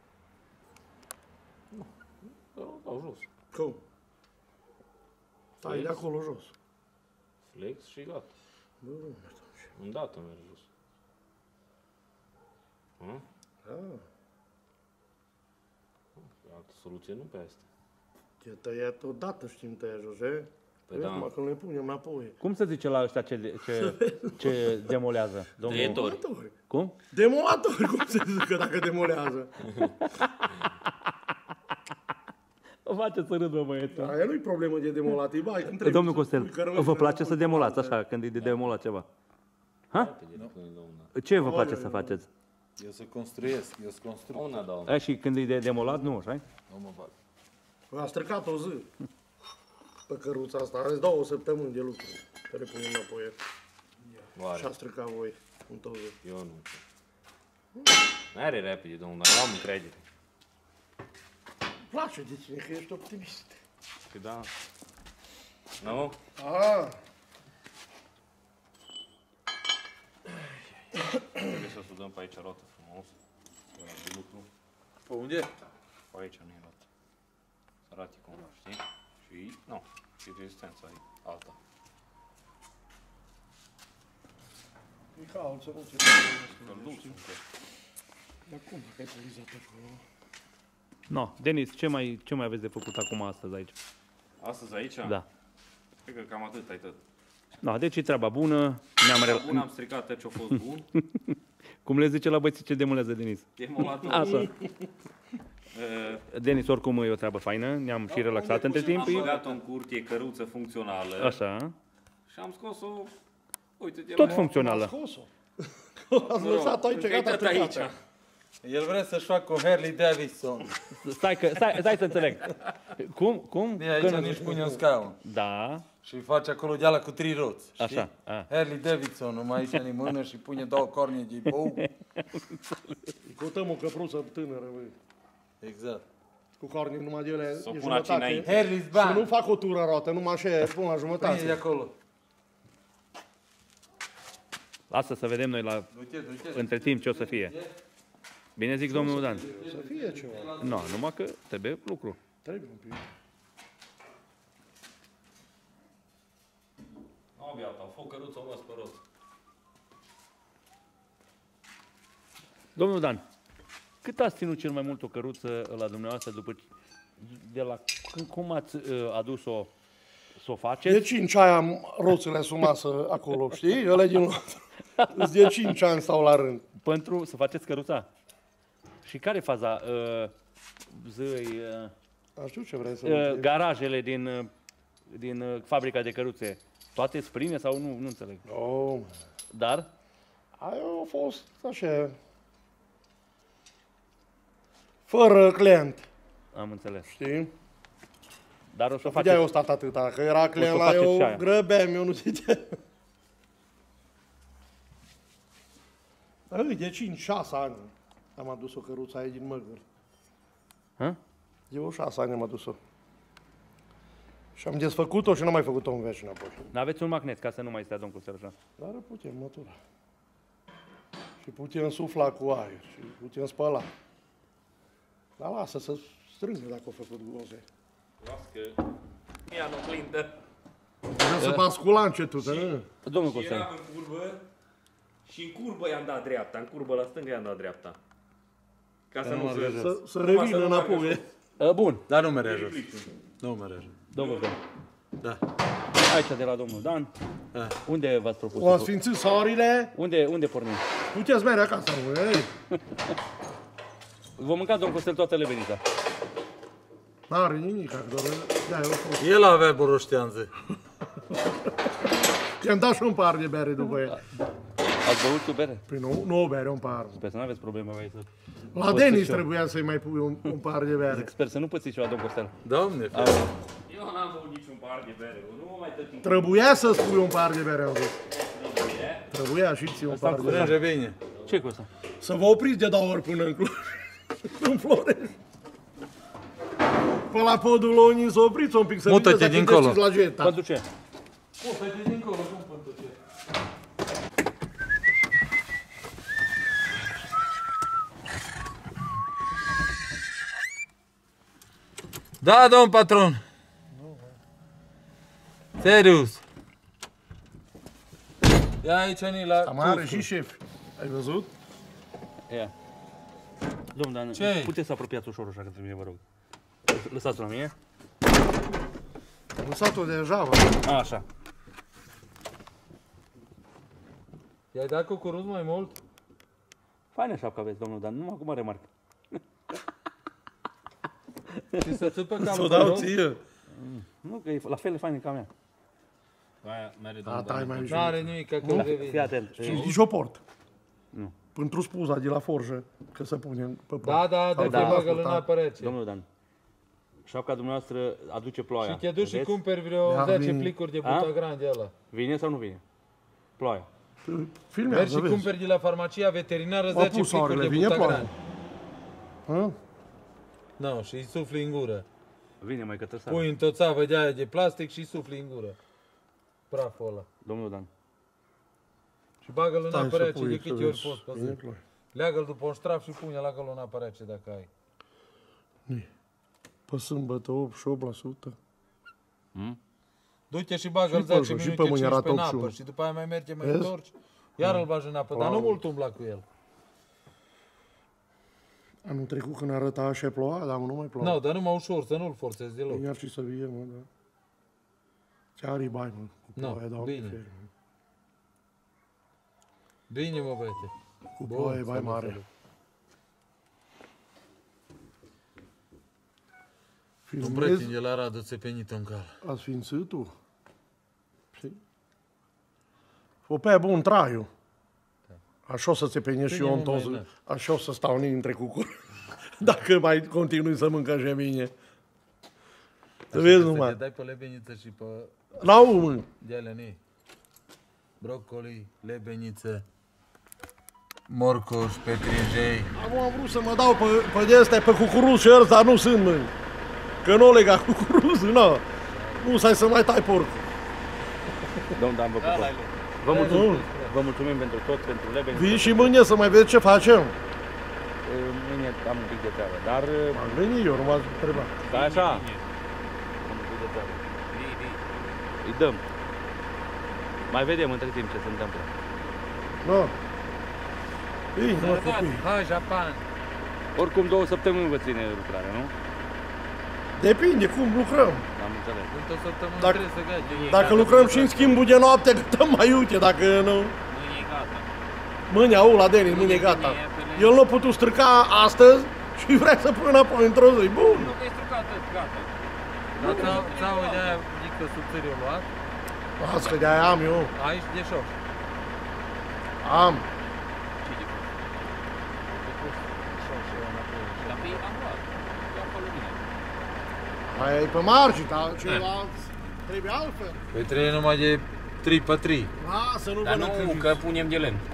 Dau jos. Cum? Stai de acolo jos. Flex și gata. Bă, nu mai stau și. Îndată merg jos. Hă? Ah, Altă soluție nu pe asta. te tăiat odată, știm tăia jos, e? Păi Vezi, da. mă, că le punem înapoi. Cum se zice la ăștia ce, de- ce, ce demolează? Domnul? Tăietori. Demolatori. Cum? Demolatori, cum se zice dacă demolează. O face să râd, bă, băieță. Aia nu-i problemă de demolat, e bai, când trebuie Domnul să Costel, pui cărămidă vă place înapoi să pe demolați altă. așa, când e de demolat ceva? Repede, până la una. Ce vă place să faceți? Eu să construiesc, eu să construc. Una, da, una. Aia și când e de demolat, nu, așa? Nu mă bag. A stricat o zi pe căruța asta, are două săptămâni de lucru, că le punem înapoi. Și Oare, a stricat voi în tot zi. eu nu. N-are repede, domnul, dar am încredere. Place de tine că ești optimist. Că da. Nu? Ah, Trebuie să sudăm pe aici rotă frumos. Ăla de lucru. Pe unde? Pe aici nu e rotă. Să arate cumva, știi? Și, nu, și rezistența e alta. e cald să nu ți Călduț, Dar cum dacă ai polizat acolo? No, Denis, ce mai, ce mai aveți de făcut acum astăzi aici? Astăzi aici? Da. Cred că cam atât ai tot. No, deci e treaba bună. Ne-am rel... Bun, am stricat tot ce-a fost bun. Cum le zice la băieții ce demolează Denis? Demolator. Așa. Uh, Denis oricum e o treabă faină, ne-am și relaxat între timp. Am băgat-o în curte, căruță funcțională. Așa. Și am scos-o, uite, de Tot la... funcțională. Scos-o. Ați lăsat aici, Încă e gata, tot aici. plecată. El vrea să-și facă o Harley Davidson. Stai, că, stai, stai să înțeleg. Cum? Cum? De aici Că nu- nu-și pune un scaun. Da, Și face acolo de ala cu trei roți. Știi? așa. A. Harley Davidson, numai aici în mână și pune două corne de bou. Îi căutăm o căpruță tânără, băi. Exact. Cu carne numai de ele S-o de pun aici jumătate. înainte. Harley's Să nu Band. fac o tură roată, numai așa, pun la Prinde de jumătate. acolo. Lasă să vedem noi la, Uite, uite. între timp ce o să fie. Bine zic domnul Dan. Să fie ceva. Nu, no, numai că trebuie lucru. Trebuie un pic. Nu, beata, am făcut căruță, mă, spăros. Domnul Dan, cât ați ținut cel mai mult o căruță la dumneavoastră după ce- de la când, cum ați uh, adus-o să o De faceți. cinci ani am roțile sub masă acolo, știi? Ăla din Îți de cinci ani stau la rând. Pentru să faceți căruța. Și care e faza? Uh, zăi, uh, Nu știu ce vrei să uh, uh, garajele din, uh, din uh, fabrica de căruțe, toate sunt pline sau nu? Nu înțeleg. oh, Dar? aia a fost așa... Fără client, Am înțeles. știi? Dar o să o De-aia eu faceți. stat atâta. Dacă era client O să la faceți eu, și aia. grăbeam, eu nu ziceam. Dar de cinci șase ani am adus o căruță aia din Măgări. Hă? Eu șase ani am adus-o. Și am desfăcut-o și n-am mai făcut-o în veci înapoi. N-aveți un magnet ca să nu mai stea domn Costel așa. Dar putem mătura. Și putem sufla cu aer și putem spăla. Dar lasă să strângă dacă a făcut goze. Ia în oglindă. Trebuie să bascula încetul, nu? Domnul Și Costel, eram în curbă și în curbă i-am dat dreapta, în curbă la stânga i-am dat dreapta. Ca să nu se... Să, să Numai să revină nu înapoi. meargă uh, bun, Dar nu merge jos. Nu merge jos. domnul Costel. Da. Aici de la domnul Dan. Da. Unde v-ați propus? O să- asfințit soarele, Unde, unde pornim? puteți merge acasă, mă, ei? Vom mânca, domnul Costel, toată lebenița. N-are nimic, doar de-aia eu fost. El avea boroșteanțe. I-am dat și un par de bere după el. Ați băut cu bere? Păi nu, nu o bere, un par. Sper să nu aveți probleme mai să... La Pot Denis să-și iau. trebuia să-i mai pui un, un par de bere. Sper să nu pățiți ceva, domnul Costel. Doamne, Am, Eu n-am băut niciun par de bere, nu mă mai tătim. Trebuia să spui un par de bere, am zis. Trebuia și ție un par de bere. strânge bine. ce cu asta? Să vă opriți de două ori până în Cluj. În Florești. Pe la podul Lonii să opriți un pic, să Mută-te vedeți dacă dincolo. găsiți la Jeta. Pentru ce? Mută-te dincolo, cum pentru ce? Da, domn patron. Serios. Ia aici, ni la... Dar mai are și șef. Ai văzut? Ia. Domnul Dan, Ce? puteți să apropiați ușor așa către mine, vă rog. Lăsați-o la mine. Am lăsat-o deja, bă. A, așa. I-ai dat cucuruz mai mult? Faină șapcă aveți, domnul Dan, numai acum remarc. Și să țipă Să o calul dau jos? ție. Nu, că e la fel de faină ca a mea. Aia merge Da, tai mai mișto. N-are nimic, că Fii revine. atent. Și nici o port. Nu. Pentru spuza de la forjă, că se pune pe port. Da, da, da, Da, te bagă-l în da. apă rece. Domnul Dan, șapca dumneavoastră aduce ploaia. Și te duci și Vedeți? cumperi vreo Ia, zece vin. plicuri de A? butagran de ăla. Vine sau nu vine? Ploaia. Filmează, Mergi și vezi. cumperi de la farmacia veterinară M-a zece pus plicuri soarele, de vine butagran. ploaia. Hă? Nu, și îi sufli în gură. Vine mai către seara. Pui într-o țavă de aia de plastic și sufli în gură. Praful ăla. Domnul Dan. Și bagă-l în Stai apă să rece pui, de să câte ori vezi. poți pe Vine zi. ploaia. Leagă-l după un straf și pune-l acolo în apă rece dacă ai. Pe sâmbătă optzeci și opt la sută. Du-te și bagă-l Și pe zece jos, și minute, pe mâine arată cincisprezece în apă optzeci și unu. și după aia mai merge, mai Vezi? întorci. Iar îl bagi în apă, dar nu mult umbla cu el. Anul trecut când arăta așa ploua, dar nu mai ploua. Nu, dar numai ușor, să nu-l forțezi deloc. Bine ar fi să vie, mă, da. Chiar e bai, mă. Cu Nu, ploaie, dau bine. pe fer, mă. Bine, mă, băiete. Cu Bun, ploaie, bai salut, mare. salut. Un Filmezi prieten de la Radu țepenit în cal. asfințitul. Știi? O pe bun traiu. Așa o să țepenești și Bine, eu în mă, mai toză. înalt. Așa o să stau între cucuri. Dacă mai continui să mâncă și mine. Să vezi Să te numai. dai pe lebeniță și pe La urmă. de-alea nei. Brocoli, lebeniță, morcoș, petrinjei. Am, am vrut să mă dau pe, pe de astea, pe cucuruz și ăsta, dar nu sunt, mă. Că nu o lega cucuruzul, nu. Nu, să să mai tai porcul. Domnul Dan, vă Da, pupă. Vă mulțumim, vă mulțumim pentru tot, pentru lebeni. Vii și mâine să mai vezi ce facem. Mâine am un pic de treabă, dar Am venit eu, nu m-ați întrebat. stai așa. Am un pic de treabă. Îi dăm. Mai vedem între timp ce se întâmplă. Nu. Bine, mă, copii. Hai, Japan! Oricum două săptămâni vă ține lucrarea, nu? Depinde cum lucrăm. Am înțeles. Într-o săptămână Dacă- trebuie să gata. Dacă lucrăm și în schimbul de noapte, gătăm mai iute, dacă nu... Nu e gata. Mâine, au la Denis, mâine e gata. El nu a putut strica astăzi și vrea să pună înapoi într-o zi. Bun. Nu că e strucată, gata. Dar țeau- țeaua de aia mică subțire o luat. Las că de-aia am eu. Aici de șoș. Am. Dar pe ei am luat. Eu acolo mine. Aia e pe margine, dar celălalt trebuie altfel. Păi trebuie numai de trei pe trei. Lasă, nu Dar vă nu, năcăjiți. că punem de lemn.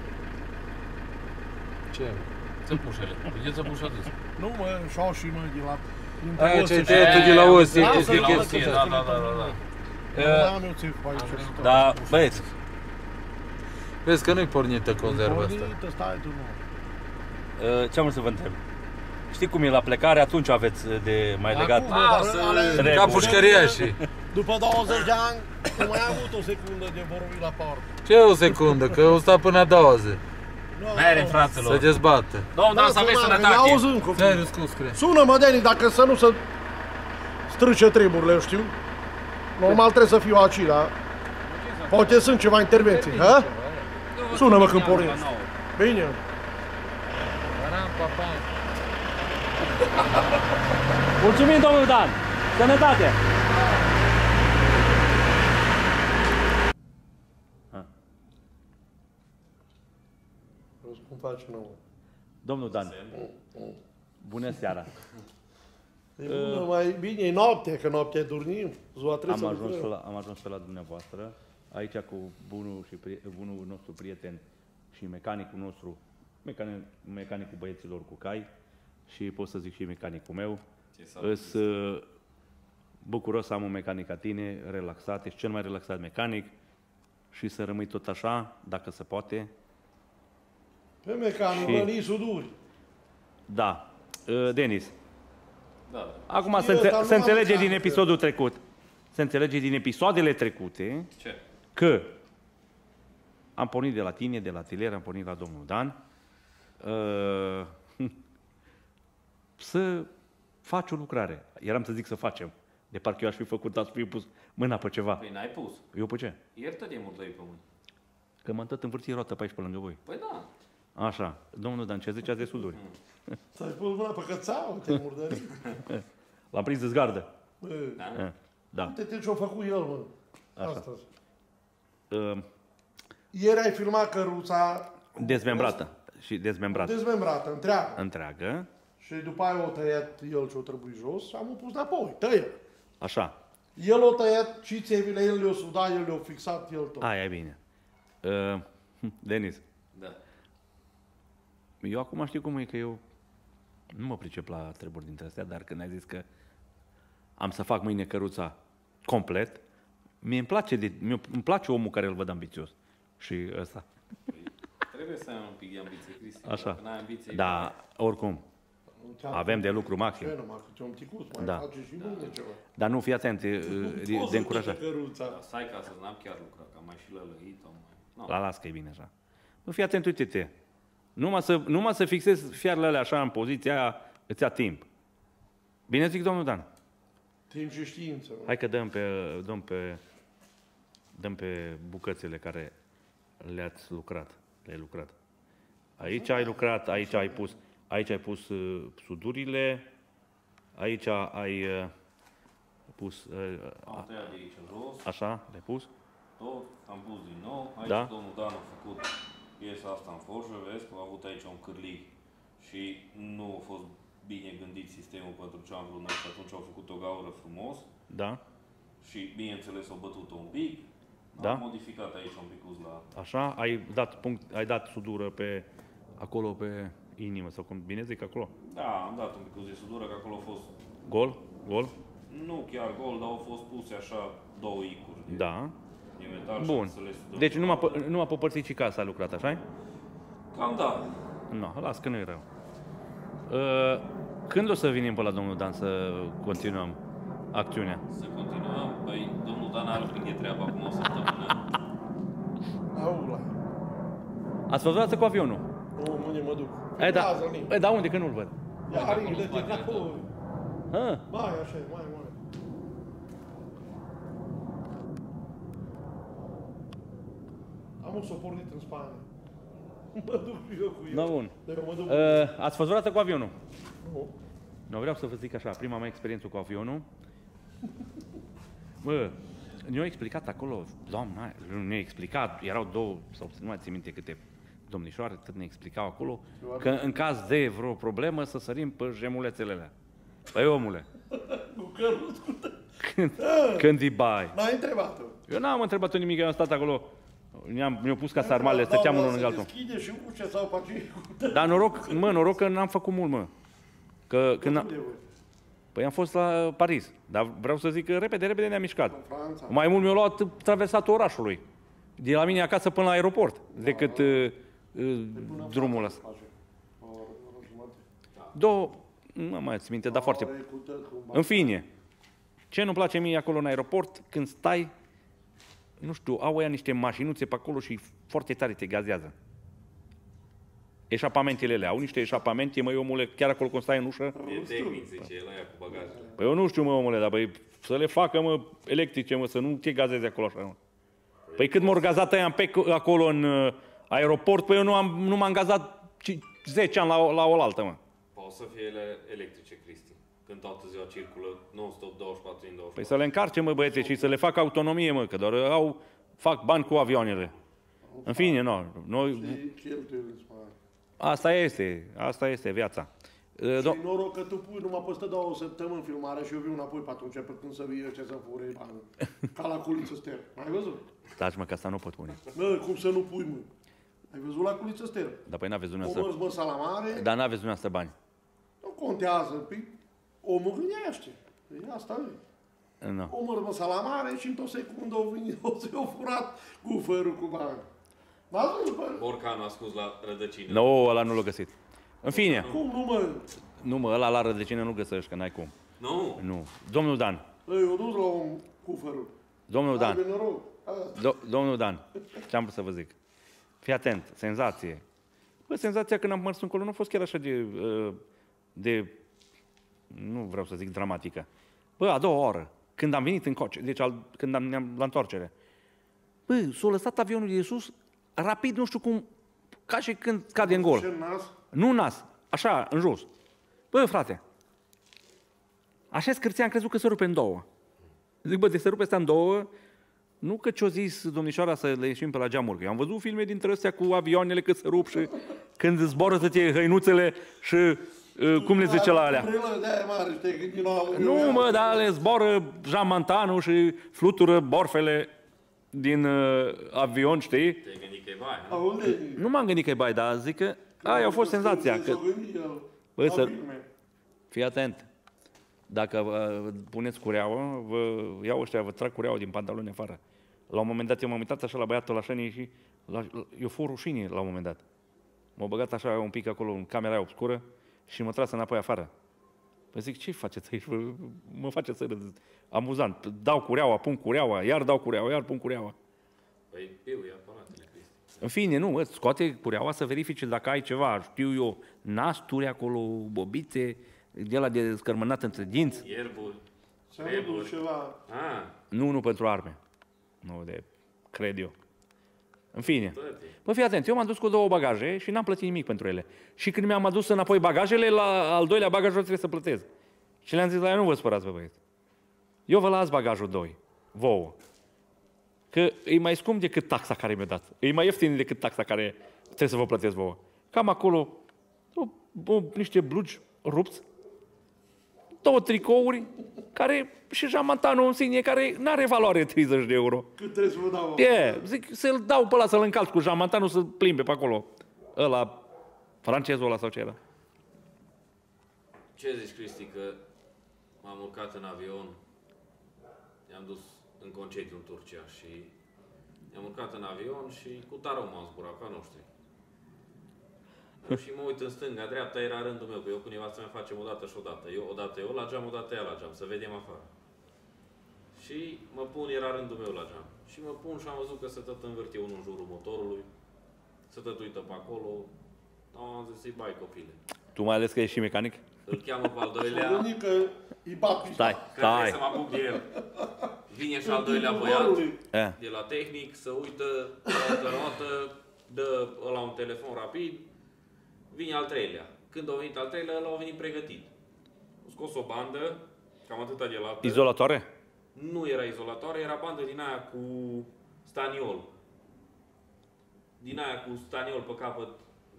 Ce? Țăpușele. Vedeți țăpușa dus. Nu mă, și-au și mă de la... dintre Aia oase. ce tăiatul de la osie. Lasă, este lasă, chestia. lasă. Da, da, da, da, da. Nu am eu țip pe aici. Da, băieți, Vezi că nu-i pornită conserva asta. Pornită, stai tu, nu. Ce am vrut să vă întreb? Știi cum e la plecare, atunci aveți de mai legat? Acum, dar ale- Trebuie. Ca pușcăria și. După douăzeci de ani, nu mai am avut o secundă de vorbit la poartă. Ce o secundă, că o sta până a doua zi. Nu, mere, nu. Să fraților. dezbată. Domnul, da, să aveți Ne sănătate. auzim cu Ți-ai răspuns, cred. Sună-mă, Deni, dacă să nu se strâce treburile, eu știu. Normal trebuie să fiu aici, dar poate sunt ceva intervenții, ha? Sună-mă când pornim. Bine. Ram, papa. Mulțumim, domnul Dan! Sănătate! Cum faci nouă? Domnul Dan, bună seara! E bună, mai bine e noapte, că noaptea dormim. Ziua trebuie Am să ajuns, pe lucrăm. la, am ajuns pe la dumneavoastră, aici cu bunul, și pri, bunul nostru prieten și mecanicul nostru, mecanic, mecanicul băieților cu cai și pot să zic și mecanicul meu. Îs uh, bucuros să am un mecanic ca tine, relaxat, ești cel mai relaxat mecanic și să rămâi tot așa, dacă se poate. Pe mecanic, Și- rănii suduri. Da. Uh, Denis, Da, acum Știu, se, înțe- dar nu se am înțelege din mecanică. episodul trecut, se înțelege din episoadele trecute ce? că am pornit de la tine, de la atelier, am pornit la domnul Dan, uh, să faci o lucrare. Eram să zic să facem. De parcă eu aș fi făcut, ați fi pus mâna pe ceva. Păi n-ai pus. Eu pe ce? Iertă de mult doi pe mâini. Că m-am tot învârtit roată pe aici, pe lângă voi. Păi da. Așa. Domnul Dan, ce ziceați de suduri? Ți-ai pus mâna pe cățeau, te-ai murdărit. L-am prins de zgardă. Bă, Da? Eh, Da. uite-te ce-a făcut el, mă. Așa. Astăzi. Uh, Ieri ai filmat căruța Dezmembrată. Și dezmembrată. dezmembrată, întreagă. Întreagă. Și după aia o tăiat el ce-o trebuie jos și am o pus înapoi. Tăie. Așa. El o tăiat și țevile, el le-o sudat, el le-o fixat, el tot. Aia e bine. Uh, Denis, Da. eu acum știu cum e că eu nu mă pricep la treburi dintre astea, dar când ai zis că am să fac mâine căruța complet, mie îmi place, de, mie îmi place omul care îl văd ambițios. Și ăsta. Trebuie să ai un pic de ambiție, Cristi. Așa. Dacă n-ai ambiție, Da, oricum, avem de lucru maxim. Ce numai, că ce-am ticuț, mai Da. face și bune ceva. Dar nu fii atent, e, de, de încurajat. Căruța. Dar stai ca să n-am chiar lucrat, că am mai și lălăit, am mai... No. La las că e bine așa. Nu fii atent, uite-te. Numai să, numai să fixezi fiarele alea așa în poziția aia, îți ia timp. Bine zic, domnul Dan? Timp și știință. mă. Hai că dăm pe, dăm pe, dăm pe bucățile care le-ați lucrat, le-ai lucrat. Aici ai lucrat, aici ai pus, aici ai pus uh, sudurile, aici ai uh, pus, uh, Am tăiat de aici jos, așa, le-ai pus. tot, am pus din nou. Aici Da. domnul Dan a făcut piesa asta în forjă, vezi că a avut aici un cârlig și nu a fost bine gândit sistemul pentru ce am vrut noi și atunci au făcut o gaură frumos Da, și bineînțeles au bătut-o un pic. Da. Am modificat aici un pic la... așa, ai dat, punct, ai dat sudură pe, acolo pe inimă, sau cum bine zic acolo. Da, am dat un pic de sudură, că acolo a fost, Gol, gol, nu chiar gol, dar au fost puse așa două icuri de, da. de metal. Bun. Și să le sudăm. Deci numai, pe- numai pe părțici casa a lucrat, așa? Cam da. Nu, las că nu e rău. Uh, când o să venim pe la domnul Dan să continuăm acțiunea? Să continuăm. Păi, domnul Dan are când e treaba acum o săptămână. Aula. Ați fost vreodată cu avionul? Nu, mâine mă duc. E, da, Lasă-l, Nin. e, da, unde? Că nu-l văd. Ia, Rin, de te înapoi. Ha? Mai așa, mai, mai. Am s-o pornit în Spania. Mă duc și eu cu el. No, bun. Eu mă duc cu Uh, ați fost vreodată cu avionul? Nu. Nu, vreau să vă zic așa, prima mea experiență cu avionul. Bă, ne-au explicat acolo, doamna, nu ne-a explicat, erau două, sau nu mai țin minte câte domnișoare, tot ne explicau acolo, că în caz de vreo problemă să sărim pe gemulețele alea. Păi omule, Cu căruț, cu când, când îi bai. N-ai întrebat-o. Eu n-am întrebat-o nimic, eu am stat acolo, ne-am, ne-au pus ca sarmale, stăteam unul lângă altul. Se deschide și ușa sau face. Dar noroc, mă, noroc că n-am făcut mult, mă. Că, când am, Unde voi? păi am fost la Paris, dar vreau să zic că repede, repede ne-am mișcat. În Franța. Mai mult mi-a luat traversatul orașului, de la mine acasă până la aeroport, decât uh, uh, drumul ăsta. Face. O oră jumătate. Două, nu mai țin minte, dar foarte... O oră cu tăt, cu bani. În fine, ce nu place mie acolo în aeroport, când stai, nu știu, au ăia niște mașinuțe pe acolo și foarte tare te gazează. Eșapamentele alea, au niște eșapamente, măi omule, chiar acolo când stai în ușă. E tehnic, zice el, aia cu bagajele. Păi eu nu știu, mă, omule, dar băi, să le facă, mă, electrice, mă, să nu te gazeze acolo așa, mă. Păi cât m-au gazat ăia în pe, acolo în uh, aeroport, păi eu nu, am, nu m-am gazat zece ani la, la oaltă, mă. Poate să fie ele electrice, Cristi. Când toată ziua circulă, non-stop douăzeci și patru din douăzeci și patru. Păi să le încarce, mă, băieți, și să le facă autonomie, mă, că doar au, fac bani cu avioanele. În fine, nu, noi, Și cheltuieli în Spania. asta este, asta este viața. Uh, Și do- noroc că tu pui numai peste două săptămâni filmare și eu vin înapoi pe atunci, pe când să vii eu ce să fure bani. Ca la culiță ster. Ai văzut? Stați, mă, că asta nu pot pune. Mă, cum să nu pui, mă? Ai văzut la culiță ster? Dar păi n-aveți dumneavoastră, Omărți, mă, salamare, dar n-aveți dumneavoastră bani. nu contează. Păi, omul gândește. Păi asta e. Nu. Omărți, mă, salamare și într-o secundă o vin, o să i-o furat cu fărul cu bani. M-ați văzut, bă? Borcanul ascuns la rădăcină. Nu, ăla nu l-a găsit. În fine, Cum nu, mă? nu, mă, ăla la rădăcină nu găsești, că n-ai cum. Nu? Nu. Domnul Dan, Ei, eu dus la om cu fărul. domnul Dan, Ai de noroc. Asta. do- domnul Dan, ce am vrut să vă zic? Fii atent, senzație. Bă, senzația când am mers încolo nu a fost chiar așa de, uh, de, nu vreau să zic dramatică. Bă, a doua oră, când am venit în coce, deci al, când am, ne-am la întoarcere. Bă, s-a lăsat avionul de sus, rapid, nu știu cum, ca și când cade în gol. Ce nas? Nu nas, așa, în jos. Bă, frate, așa scârția, am crezut că se rupe în două. Zic, bă, de se rupe asta în două, nu că ce-o zis domnișoara să le ieșim pe la geamuri. Că eu am văzut filme dintre astea cu avioanele că se rup și când zboară să-ți hăinuțele și, uh, cum le zice la alea. Brelă de aia mare, știi, când din nou... Nu, mă, dar le zboară Jean Montanu și flutură borfele din uh, avion, știi? Te-ai gândit că e baia, nu? Aunde? Nu m-am gândit că e bai, dar zic că aia a fost senzația. Că, Bă, Bă, să- fii atent. Dacă vă puneți cureaua, vă iau ăștia, vă trag cureaua din pantaloni afară. La un moment dat eu m-am uitat așa la băiatul la șanii și la, eu fur rușine la un moment dat. M-au băgat așa un pic acolo în camera aia obscură și mă trasă înapoi afară. Păi zic, ce faceți aici? Mă, mă face să râd. Amuzant. Dau cureaua, pun cureaua, iar dau cureaua, iar pun cureaua. Păi, piu, e aparatele, Cristi. În fine, nu, îți scoate cureaua să verifice dacă ai ceva, știu eu, nasturi acolo, bobițe, de la de scărmânat între dinți. Ierburi. Să nu duci ceva. Ah, Nu, nu pentru arme. Nu, de cred eu. În fine. toate. Bă, fii atent, eu m-am dus cu două bagaje și n-am plătit nimic pentru ele. Și când mi-am adus înapoi bagajele, la al doilea bagaj trebuie să plătesc. Și le-am zis la ea, nu vă spărați, bă, băieți. Eu vă las bagajul doi, vouă. Că e mai scump decât taxa care mi-a dat. E mai ieftin decât taxa care trebuie să vă plătesc vouă. Cam acolo, o, o, niște blugi rupți, două tricouri, care și Jean Montanu în sine, care nu are valoare treizeci de euro. Cât trebuie să vă dau? E, zic, să-l dau pe ăla să-l încalc cu Jean Montanu să plimbe pe acolo. Ăla, francezul ăla sau ce era. Ce zici, Cristi, că m-am urcat în avion, i-am dus în concediu în Turcia și ne-am urcat în avion și cu tarou m-am zburat, ca noștri. Și mă uit în stânga, dreapta era rândul meu, că eu cu nevastă mea facem o dată și o dată. Eu, o dată eu la geam, o dată ea la geam, să vedem afară. Și mă pun, era rândul meu la geam. Și mă pun și am văzut că se tot învârte unul în jurul motorului, se tot uită pe acolo. Am zis, bai copile. Tu mai ales că ești și mecanic? Îl cheamă pe al S-o doilea, gândit că îi bat pista. Stai, că trebuie stai. să mă apuc de el. Vine și al doilea băiat E. de la tehnic, să uită la altă notă, dă ăla un telefon rapid, vine al treilea. Când a venit al treilea, ăla a venit pregătit. A scos o bandă, cam atâta de lată. Izolatoare? Nu era izolatoare, era bandă din aia cu staniol. Din aia cu staniol pe capăt,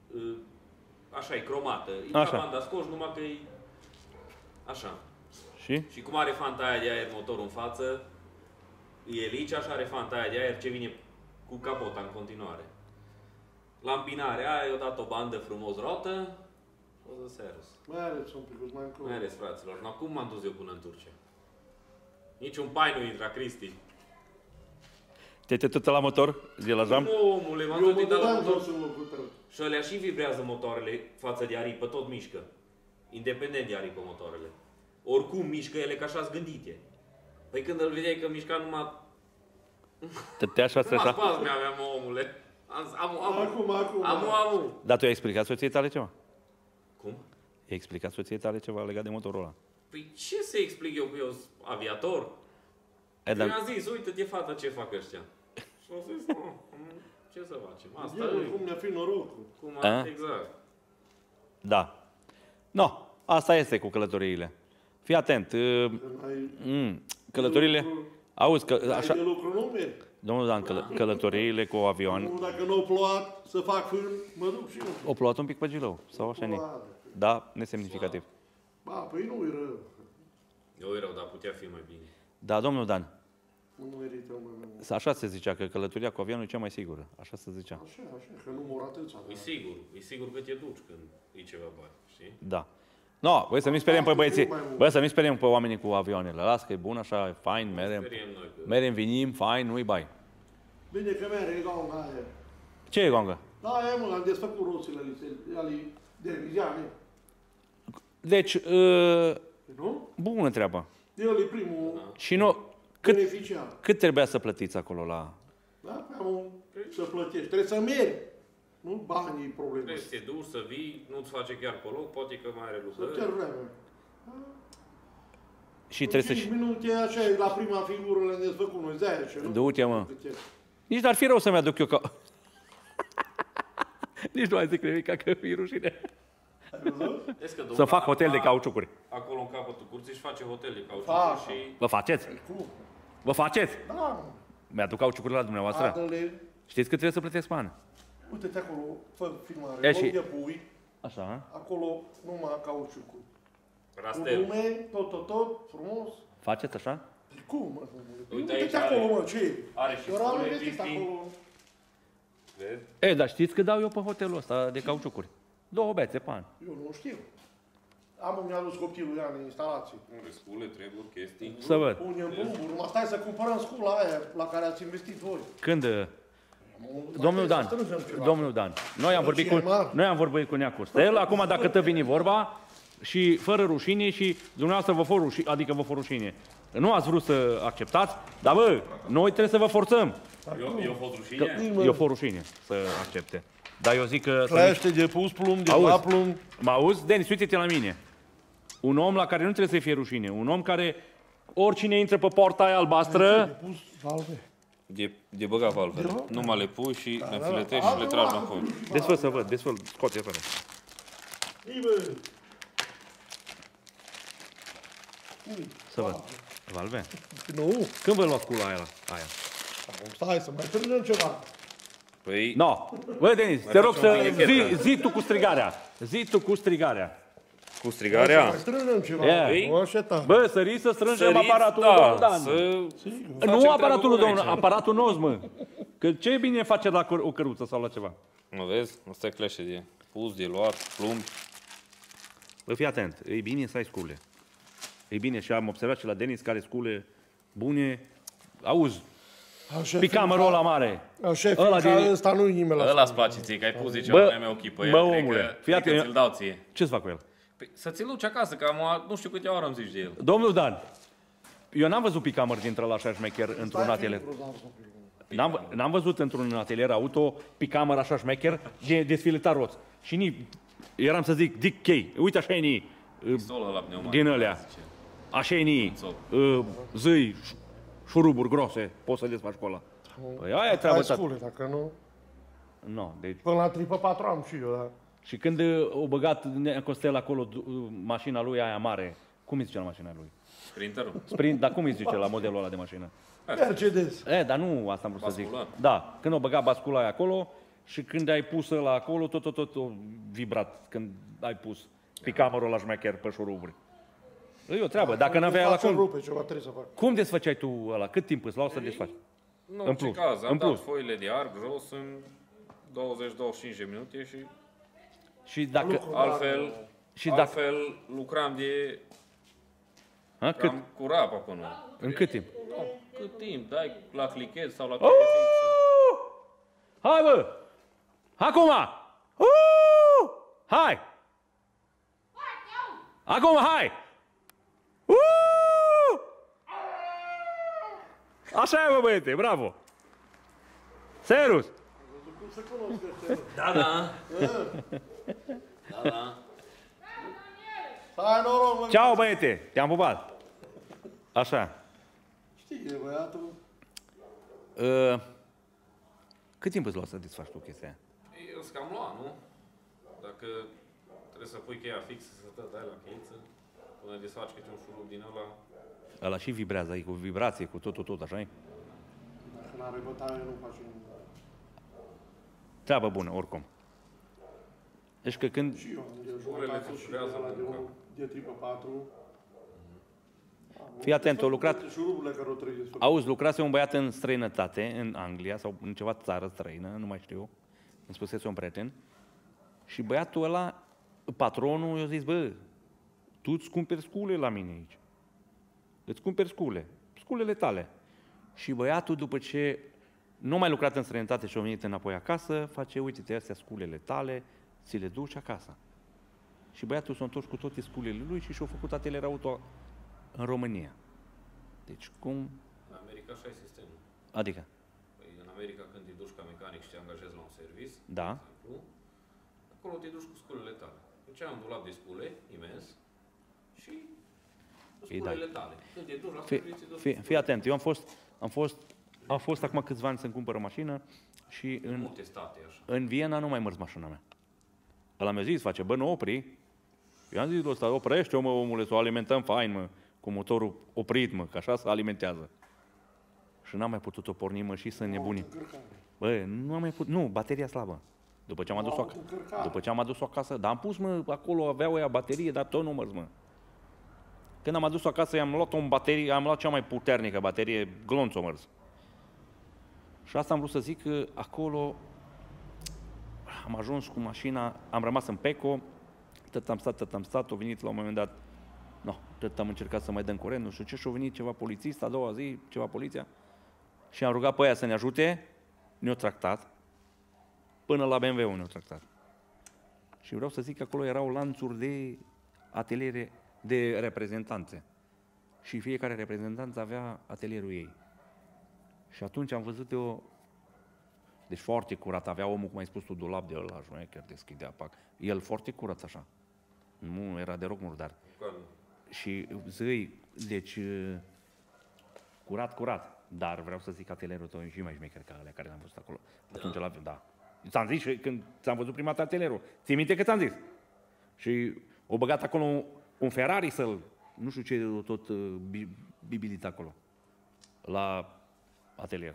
așa e cromată. E ca banda scoși, numai că e așa. Și? Și cum are fanta aia de aer motorul în față, e elici, așa are fanta aia de aer ce vine cu capota în continuare. La împinarea aia i-a dat o bandă frumos rotă, o să se arăs. Mai ales un pic, mai încolo. Mai ales, fraților. No, cum m-am dus eu până în Turcia? Niciun pai nu intra, Cristi. Te-ai tot la motor? De la jam? Nu, omule, m-am Eu tot mă la dădeam motor. jos în locul tău. Și alea și vibrează motoarele față de aripă, tot mișcă. Independent de aripă motoarele. Oricum mișcă ele ca așa-s gândite. Păi când îl vedeai că mișca numai... Te așa Numai stresa? spasme aveam, omule. Am, am, am, Acum, acum. Amu, amu. Dar tu ai explicat soției tale ceva? Cum? Ai explicat soției tale ceva legat de motorul ăla? Păi ce să explic eu că eu sunt aviator? E, Eu dar... i-am zis, uite-te fata ce fac ăștia. Și au zis, nu, ce să facem? Asta Eu, e. cum ne-a fi norocul. Cum A? a, exact. Da. No, asta este cu călătoriile. Fii atent. uh, Că n-ai mm, Călătoriile... Auzi, că, ai așa... de lucru, nu merg. Domnul Dan, călă, călătoriile cu avion... Nu, dacă nu a plouat, să fac fân, mă duc și eu. O plouat un pic pe Gilău, sau așa ni? Da, nesemnificativ. Ba, păi nu e rău. Eu e rău, dar putea fi mai bine. Da, domnul Dan, Nu merită, mă. așa se zicea, că călătoria cu avionul e cea mai sigură. Așa se zicea. Așa, așa, că nu mor atâția. E sigur, e sigur că te duci când e ceva bani, știi? Da. No, băi, să nu speriem pe băieții. Băi, să nu speriem pe oamenii cu avioanele. Las că e bun, așa, e fain, merem. Speriem noi că... Merem, vinim, fain, nu-i bai. Bine că merge gauna aia. Ce e, Gongă? Da, aia, mă, am desfăcut roțile ale televiziane. Deci, uh, Nu? bună treabă. El e primul Și nu, cât, beneficiar. cât trebuia să plătiți acolo la... Da? Am un, să plătești. Trebuie să mergi. Nu banii e problema. Trebuie să te duci, să vii, nu-ți face chiar pe loc, poate că mai are Să lucrări. cer vreme. Și trebuie să... cinci minute, așa, e la prima figură le-am desfăcut noi, zece, nu? Du-te, mă. Nici n-ar fi rău să-mi aduc eu ca... Nici nu ai zic nimic, că e rușine. Vezi că Să fac hotel de acum, cauciucuri. Acolo în capătul curții își face hotel de Fac. cauciucuri și... Vă faceți? Cum? Vă faceți? Da, mă. Mi-aduc cauciucurile la dumneavoastră? Adă-le. Știți cât trebuie să plătesc pe an? Uite-te acolo, fă filmare. E, E, și- de pui, Așa, a? acolo numai cauciucul. Cu Rastel. lume, tot, tot, tot, frumos. Faceți așa? Păi cum, mă? domnule? Uite, Uite-te aici acolo, are- mă, ce e? Are și Eu am scule, investit Cristi. acolo. Vezi? E, dar știți că dau eu pe hotelul ăsta de cauciucuri? Două bețe pe an. Eu nu știu. Am mi-a adus copilul ea în instalație. Unde scule, treburi, chestii. Să văd. Pune în plumburi, numai stai să cumpărăm scula aia la care ați investit voi. Când... uh, Mă, Domnul să Dan, strângem ceva. domnul Dan, noi am vorbit Ce e cu, mare? noi am vorbit cu Neacu Stel, acum dacă te vine vorba și fără rușine și dumneavoastră vă fă rușine, adică vă fă rușine. Nu ați vrut să acceptați, dar bă, noi trebuie să vă forțăm. Eu, eu fost Că rușine? eu fă rușine să accepte. Dar eu zic că... să nu- Clește de pus plumb, de Auzi. la plumb. Mă auzi? Denis, uite-te la mine. Un om la care nu trebuie să-i fie rușine. Un om care, oricine intră pe poarta aia albastră, De pus valve. De, de băgat valvele. Numai le pui și le da. filetești și le tragi înapoi. desfă să văd, desfă, scoate fără. Ibe. Să văd. Valve? Nu. Când vă luați cula aia? aia? Stai să mai strângem ceva. Păi, No. Bă, Denis, te rog să facem o zi, pietă. zi tu cu strigarea. Zi tu cu strigarea. cu Să strigarea. mai strângem ceva. Ia. O aștepta. Bă, săriți să strângem Săriți, aparatul da, lui domnul Dan. să facem Nu treabă aparatul lui bună domnul, aici. aparatul nostru, mă. Că ce bine face la căr- o căruță sau la ceva. Nu vezi? Asta e clește de pus, de luat, plumb. Bă, fii atent, e bine să ai scule. E bine și am observat și la Denis care scule bune. Auzi, Așa picamărul ăla mare. Așa Ăla fiindcă de- ăsta nu-i nimeni la Ăla-ți place ție, că ai pus zicea Bă, mai mea ochii pe el. bă, cred omule, că- fii cred atent, că eu- ți-l dau ție. Ce-ți fac cu el? Păi, să ți-l duci acasă, că am, nu știu câte ore îmi zici de el. Domnul Dan, eu n-am văzut picamăr dintre la așa șmecher într-un atelier. N-am, n-am văzut într-un atelier auto picamăr așa șmecher de desfiletat roți. Și ni, eram să zic, Dick Kay, uite așa e ni, Solul ăla pneumatic. din ălea. zice. Așa e ni, Sol. uh, zâi, șuruburi grose, poți să desfaci pe ăla. Păi aia e treaba Ai ta. scule, dacă nu... Nu, deci... Până la tripă patru am și eu, da. Și când uh, o băgat Nea Costel acolo uh, mașina lui aia mare, cum îi zice la mașina lui? Sprinterul. Sprint, dar cum îi zice la modelul ăla de mașină? Mercedes. E, dar nu asta am vrut să zic. Bascular. Da, când o băga bascula aia acolo și când ai pus la acolo, tot, tot, tot, tot vibrat când ai pus picamărul la șmecher pe șuruburi. E o treabă, dacă n-aveai la cum, rupe, ceva trebuie să fac. cum desfăceai tu ăla? Cât timp îți luau să desfaci? Nu, În în plus, caz, am în dat plus. foile de arc jos în douăzeci douăzeci și cinci de minute și Și dacă, Lucru. altfel, și dacă, altfel lucram de ha, cât, cam cu rapa până. în cât timp? Nu, cât timp dai la clichet sau la Oh! Hai bă! Acum! Uh! Hai! Acum, hai! Uh! Așa e, bă, băiete, bravo! Serus! Da, da. Da, da. Hai noroc, mă. Ceau, băiete! Te-am pupat! Așa. Știi, băiatul. Uh, cât timp îți lua să desfaci tu chestia aia? Eu sunt cam lua, nu? Dacă trebuie să pui cheia fixă, să te dai la cheiță, până desfaci câte un șurub din ăla. Ăla și vibrează, e cu vibrație, cu tot, tot, tot, așa -i? Dacă n-are bătaie, nu faci nimic. Treabă bună, oricum. Deci că când... Și eu am de Orele jumătate sus și de vrează la de, munca. de tripă patru. Fii atent, o lucrat... Șuruburile care o trebuie să fac. Auzi, lucrase un băiat în străinătate, în Anglia, sau în ceva țară străină, nu mai știu. Îmi spusese un prieten. Și băiatul ăla, patronul, i-a zis, bă, tu îți cumperi scule la mine aici. Îți cumperi scule. Sculele tale. Și băiatul, după ce nu mai lucrat în străinătate și a venit înapoi acasă, face, uite-te, astea sculele tale, ți le duci acasă. Și băiatul s-a întors cu toate sculele lui și și-a făcut atelier auto în România. Deci cum... În America așa e sistemul. Adică? Păi în America când te duci ca mecanic și te angajezi la un serviciu, Da. de exemplu, acolo te duci cu sculele tale. Deci ai un dulap de scule imens și cu Ei, sculele da. tale. Când te duci la Fii, serviciu, te duci fii, cu fii atent, eu am fost, am fost, am fost acum câțiva ani să-mi cumpăr o mașină și în, multe state așa. în Viena nu mai mers mașina mea. Ăla mi-a zis, face, bă, nu opri. Eu am zis lui ăsta, oprește-o, mă, omule, să o alimentăm fain, mă, cu motorul oprit, mă, că așa se alimentează. Și n-am mai putut-o porni, mă, și să nebunim. Bă, nu am mai putut, nu, bateria slabă. După ce am adus-o acasă, după ce am adus-o acasă, dar am pus, mă, acolo aveau ea baterie, dar tot nu mers, mă. Când am adus-o acasă, i-am luat o baterie, am luat cea mai puternică baterie, glonț-o mers. Și asta am vrut să zic că acolo am ajuns cu mașina, am rămas în Peco, tot am stat, tot am stat, a venit la un moment dat, no, tot am încercat să mai dăm curent, nu știu ce, și a venit ceva polițist, a doua zi, ceva poliția, și am rugat pe aia să ne ajute, ne-au tractat, până la B M W ne-au tractat. Și vreau să zic că acolo erau lanțuri de ateliere, de reprezentanțe. Și fiecare reprezentant avea atelierul ei. Și atunci am văzut eu, deci foarte curat, avea omul, cum ai spus tu, dulap de ăla, șmecher, deschidea pac. El foarte curat așa. Nu era deloc murdar. Și zăi, deci, curat, curat. Dar vreau să zic că atelierul tău e și mai șmecher ca alea care l-am văzut acolo. Atunci la da. Ți-am zis și când ți-am văzut prima dată atelierul. Ții minte că ți-am zis? Și o băgat acolo un, un Ferrari să-l, nu știu ce, tot uh, bibilit acolo. La atelier.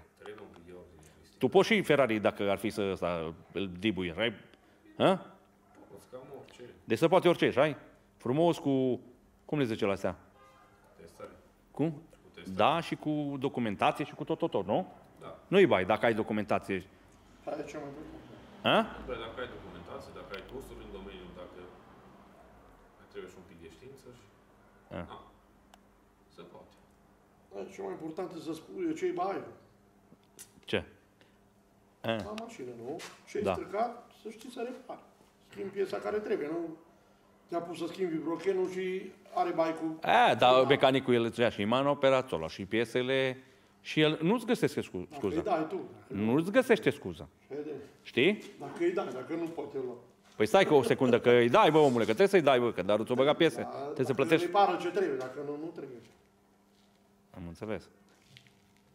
Tu poți și Ferrari dacă ar fi să ăsta, îl dibui, ai? Ha? Poți cam orice. Deci se poate orice, ai? Frumos cu, cum le zice la astea? Testare. Cum? Cu testare. Da, și cu documentație și cu tot, tot, tot, nu? Da. Nu-i bai, dacă ai documentație. Hai, ce mai bun. Ha? Bă, dacă ai documentație, dacă ai cursuri în domeniu, dacă mai trebuie și un pic de știință și... A. A. Se poate. Hai, ce mai important e să spui ce-i baie. Ce? A. La mașină, nu? Ce-ai Da. stricat, să știi să repari. Schimbi piesa care trebuie, nu? Te-a pus să schimbi brochenul și are bai cu... A, dar mecanicul el îți ia și manoperațul și piesele și el nu-ți găsește scu- Dacă îi scuză. dai tu. Nu-ți găsește scuză. Vede? Știi? Dacă îi dai, dacă nu poate lua. Păi stai că o secundă, că îi dai, bă, omule, că trebuie să-i dai, bă, că dar ți-o băga piese. Da, Trebuie să dacă plătești. repară ce trebuie, dacă nu, nu trebuie. Am înțeles.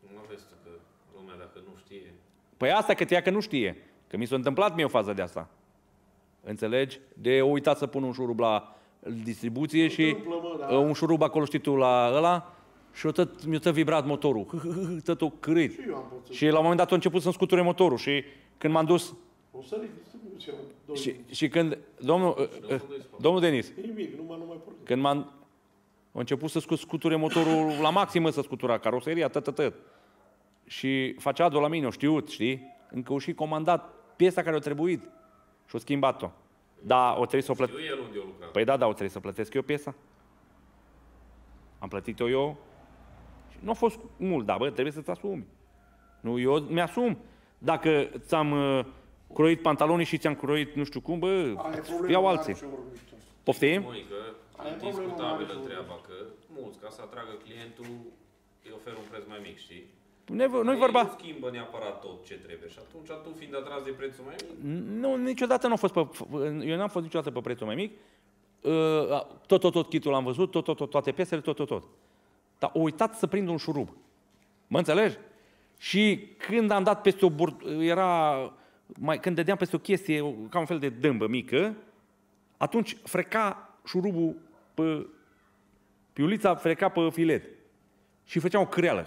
Nu vezi tu că lumea dacă nu știe... Păi asta că ea că nu știe. Că mi s-a întâmplat mie o fază de asta. Înțelegi? De o uitat să pun un șurub la distribuție și Întâmplă, mă, da. un șurub acolo, știi tu, la ăla și eu tot, mi-a tot vibrat motorul. Tot o cârit. Și eu am pățit. Și la un moment dat a început să-mi scuture motorul și când m-am dus O să ridic distribuția. doi și, minute. și când, domnul, uh, uh, domnul Denis, Nimic, numai nu mai pornit. când m-am, a început să scu- scuture motorul la maximă să scutura, caroseria, tot, tot, tot. Și face Adu la mine, o știut, știi? Încă o și comandat piesa care a trebuit și o schimbat-o. Da, o trebuie să o plătesc. Știu el unde eu lucrat. Păi da, da, o trebuie să plătesc eu piesa. Am plătit-o eu. Și nu a fost mult, da, bă, trebuie să-ți asumi. Nu, eu mi-asum. Dacă ți-am uh, croit pantalonii și ți-am croit nu știu cum, bă, Aia e problema iau mare alții. ce vorbim. Poftim? Monica, Aia e e problema discutabilă mare. treaba că mulți, ca să atragă clientul, îi oferă un preț mai mic, știi? Nu-i Ei vorba. nu schimbă neapărat tot ce trebuie și atunci tu fiind atras de prețul mai mic, Nu, niciodată nu a fost pe... Eu n-am fost niciodată pe prețul mai mic. Uh, Tot, tot, tot kitul l-am văzut, tot, tot, tot, toate piesele, tot, tot, tot. Dar o uitat să prind un șurub. Mă înțelegi? Și când am dat peste o bur... era... Mai, când dădeam peste o chestie, ca un fel de dâmbă mică, atunci freca șurubul pe... Piulița freca pe filet. Și făcea o câreală.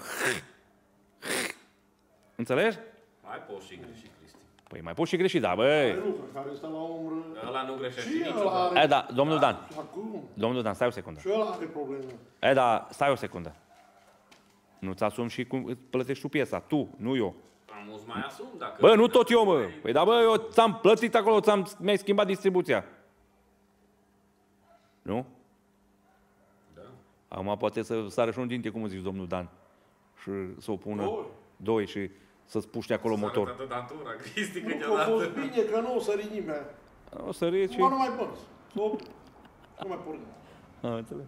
Înțelegi? mai poți și greși, Cristi. Păi mai poți și greși, da, băi. Are lucruri care stă la umbră. Ăla nu greșește Și ăla niciodată. are... E, da, domnul Dan. Acum. Domnul Dan, stai o secundă. Și ăla are probleme. E, da, stai o secundă. Nu-ți asumi și cum îți plătești tu piesa. Tu, nu eu. Am mulți mai asum dacă... Bă, nu tot eu, mă. Păi da, bă, eu ți-am plătit acolo, ți-am, mi-ai schimbat distribuția. Nu? Da. Acum poate să sară și un dinte, cum zici, domnul Dan. Și să o pună Doi. doi și să-ți puște acolo motor. Toată datura, Cristi, Nu că a câteodată. fost bine, că nu o sări nimeni. O să rici și... Numai nu mai porți. Stop. Nu mai porni. A, înțeleg.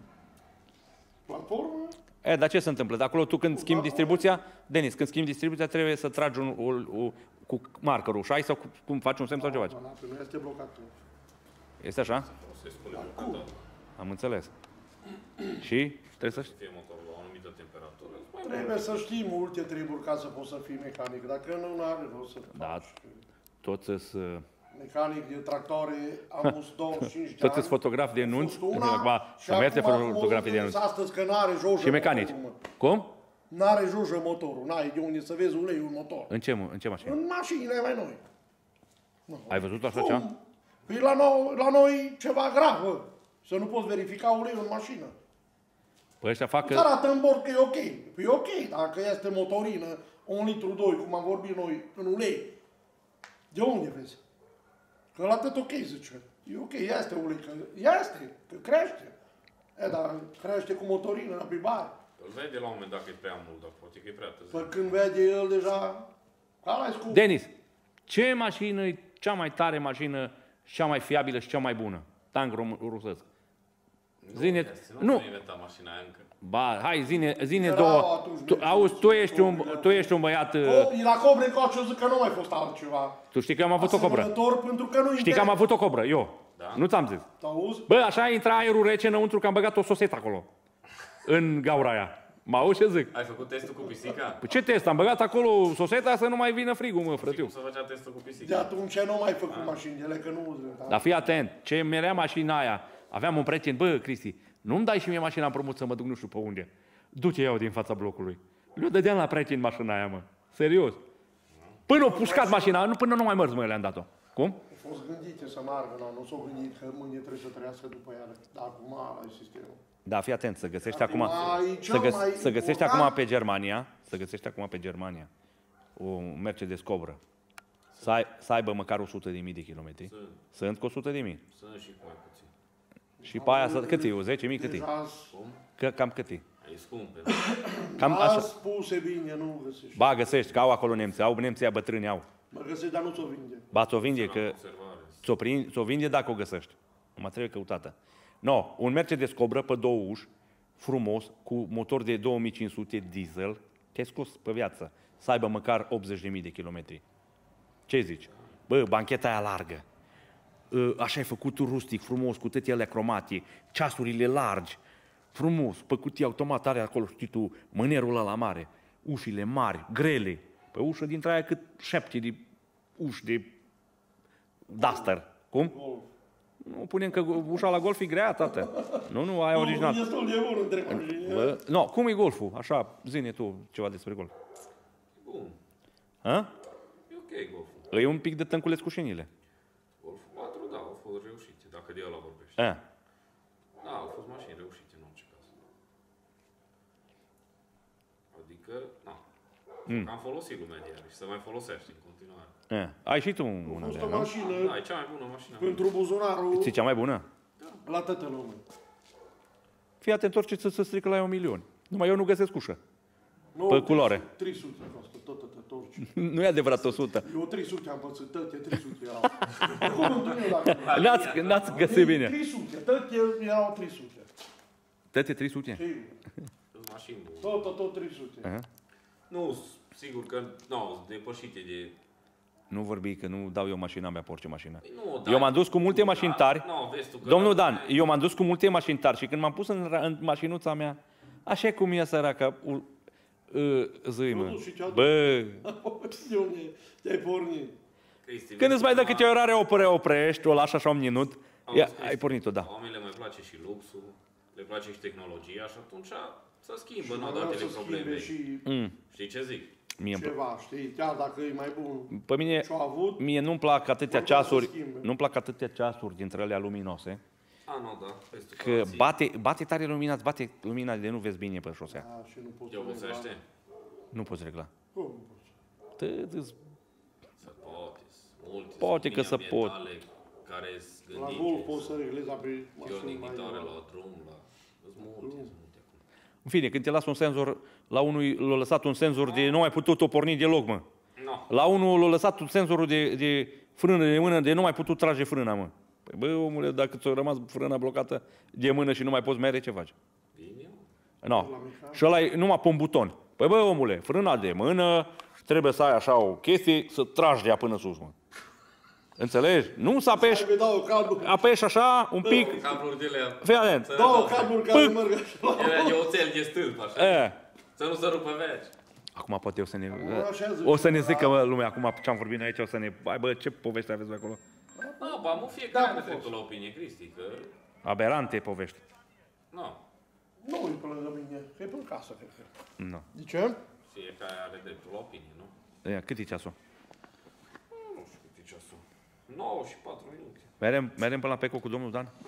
Platformă? E, dar ce se întâmplă? De acolo tu când schimbi distribuția, Denis, când schimbi distribuția trebuie să tragi un, o, o, cu markerul ușai sau cu, cum faci un semn sau ce faci? Da, da, nu este blocat. Este așa? O să-i spune blocată. Am înțeles. Și trebuie să știi. Fie motorul la o anumită temperatură. Trebuie să știi multe treburi ca să poți să fii mecanic. Dacă nu, nu are rost să Da. faci. Toți sunt Mecanic de tractoare, am fost douăzeci și cinci de toți ani. sunt fotografi de A anunț. fost una, Acum și să merge acum fotografii de o zis anunț. astăzi că n-are jojă Și mecanici. motorul, mă. Cum? N-are jojă motorul, n-ai de unde să vezi uleiul în motor. În ce, mă? În ce mașină? În mașinile mai noi. Nu. Ai văzut așa ceva? Cum? Păi la noi, la noi ceva grav, bă. Să nu poți verifica uleiul în mașină. Păi ăștia fac... Îți arată în bord că e ok. Păi e ok, dacă este motorină, un litru doi, cum am vorbit noi, în ulei. De unde vezi? Că la tot ok, zice. E ok, este ulei, că este, că crește. E, dar crește cu motorină la pribare. Îl vede la un moment dat că e prea mult, dar poate că e prea târziu. Păi când vede el deja, ăla e scump. Denis, ce mașină e cea mai tare mașină, cea mai fiabilă și cea mai bună? Tank rom- rusesc. Zine, Nu, nu, nu s-a inventat mașina aia încă. ba, hai, zine, zine Erau două. atunci Tu, mergi auzi, tu ești, un, cobrile. tu ești un băiat... uh, O, la cobre încoace, eu zic că nu mai fost altceva. Tu știi că am avut o cobră. Asemănător, pentru că nu Știi că am avut o cobră, eu. Da? Nu ți-am zis. Auzi? Bă, așa intra aerul rece înăuntru că am băgat o sosetă acolo. În gaura aia. Mă auzi ce zic? Ai făcut testul cu pisica? Păi ce test? Am băgat acolo soseta să nu mai vină frigul, mă, Știi frătiu. cum să făcea testul cu De pisica? atunci nu mai făcut mașini, ele că nu uză. Dar fii atent, ce merea mașina aia. Aveam un prieten, bă, Cristi, nu-mi dai și mie mașina împrumut să mă duc nu știu pe unde. Du-te eu din fața blocului. Eu dădeam la prieten mașina aia, mă. Serios. Până o pușcat mașina, nu, până nu mai mers, mă, le-am dat-o. Cum? A fost gândite să meargă, nu, nu s-au gândit că mâine trebuie să trăiască după ele. Dar acum ăla e sistemul. Da, fii atent, să găsești Acum, acum, e cel să, găs, mai să găsești important- acum pe Germania, să găsești acum pe Germania un Mercedes Cobra. Să, ai, să aibă măcar o sută de mii de kilometri. Sunt, Sunt cu o sută de mii. sunt și cu mai puțin. Și pe aia, să, cât e? O zece mii? Cât e? Deja Cum? Că, cam cât e? E scump. Cam a așa. spuse bine, nu găsești. Ba, găsești, că au acolo nemții, au nemții aia bătrâni, au. Mă găsești, dar nu ți-o vinde. Ba, ți-o vinde, că Conservare. ți-o, prin, ți-o vinde dacă o găsești. Mă trebuie căutată. No, un Mercedes Cobra pe două uși, frumos, cu motor de două mii cinci sute diesel, te-ai scos pe viață, să aibă măcar optzeci de mii de kilometri. Ce zici? Bă, bancheta aia largă, așa ai făcut rustic, frumos, cu toate alea cromate, ceasurile largi, frumos, pe cutie automat are acolo, știi tu, mânerul ăla la mare, ușile mari, grele. Pe ușă dintre aia cât șapte de uși de duster. Cum? Golf. Nu punem că ușa la golf e grea, tată. Nu, nu, aia original. Nu, destul de bun între mașini. Bă, no, cum e golful? Așa, zi-ne tu ceva despre golf. Bun. Ha? E ok golful. E un pic de tânculeț cu șenile. Golful patru, da, au fost reușite, dacă de ăla vorbești. A. Da, au fost mașini reușite în orice caz. Adică, na. Mm. Am folosit lumea de ele și se mai folosește în continuare. A. Ai și tu una A fost de o aia, nu? mașină Da, e cea mai bună mașină. pentru buzunarul Ți-e cea mai bună? la tătă lume. Fii atent, orice să se strică la ea un milion. Numai eu nu găsesc ușă. Nu, Pe culoare. trei sute a fost tot, tot, tot, tot. Nu e adevărat o sută. Eu trei sute am pățit, tăte trei sute erau. Cuvântul meu dacă... N-ați, n-ați găsit bine. trei sute, tăte erau trei sute. Tăte trei sute? Sigur. Sunt mașini bune. Tot, tot, tot trei sute. Aha. Nu, sigur că, nu, sunt depășite de... Nu vorbi că nu dau eu mașina mea pe orice mașină. Păi nu, dar Eu m-am dus cu multe tu, mașini da, tari. Nu, vezi tu că Domnul la Dan, tine- eu m-am dus cu multe mașini tari și când m-am pus în, în mașinuța mea, așa cum e săraca, uh, zâi, M-a mă. dus și ce-a dus. Bă, De unde te-ai pornit? Cristi, când vezi îți mai tu dă că câte orare opre, oprești, o lași așa un minut, Auzi, ia, Cristi, ai pornit-o, da. Oamenilor mai place și luxul, le place și tehnologia și atunci să schimbă, Și nu mai datele vreau să schimbe probleme. și Mm, Știi ce zic? mie, îmi ceva, știi? Chiar dacă e mai bun Pe mine, ce-a avut, mie nu-mi plac atâtea Mă, vreau să ceasuri, schimbe. nu-mi plac atâtea ceasuri dintre alea luminoase, A, nu, da. Vezi tu că ții. bate, bate tare lumina, îți bate lumina de nu vezi bine pe șosea. da, și nu poți Te să obosește? Nu poți regla. Cum nu poți? Tă- îți- Să poate, sunt multe. Poate sunt că să linii pot. ambientale care sunt La gândite, golf poți să sunt reglezi pe mașini mai odihnitoare mari. la drum, la... Sunt multe, sunt multe acum. În fine, când te lasă un senzor, la unul l-a lăsat un senzor de nu mai putut-o porni deloc, mă. No. La unul l-a lăsat un senzorul de, de frână de mână de nu mai putut trage frâna, mă. Păi bă, omule, dacă ți-a rămas frâna blocată de mână și nu mai poți mere, ce faci? Bine, No. Și ăla e numai pe un buton. Păi bă, omule, frâna de mână, trebuie să ai așa o chestie, să tragi de ea până sus, mă. Înțelegi? Nu să apeși, Hai, dau o cabluri, apeși așa, un pic, cabluri de alea. fii atent. dau o cabluri care merg așa la... Ele e oțel de stâlp, așa. E. Să nu se rupă veci. Acum poate o să ne... așa zic. O să ne zică mă, lumea, acum ce-am vorbit noi aici, o să ne... Hai bă, ce poveste aveți voi acolo? Da, ba, nu fiecare Da, are a dreptul la opinie, Cristi, că... Aberante povești. Nu, Nu e pe lângă mine, că e pe casă, cred că. Nu. De ce? fiecare are dreptul la opinie, nu? Ia, cât e ceasul? Nu știu cât e ceasul. nouă și patru minute. Merem, merem până la Peco cu domnul Dan?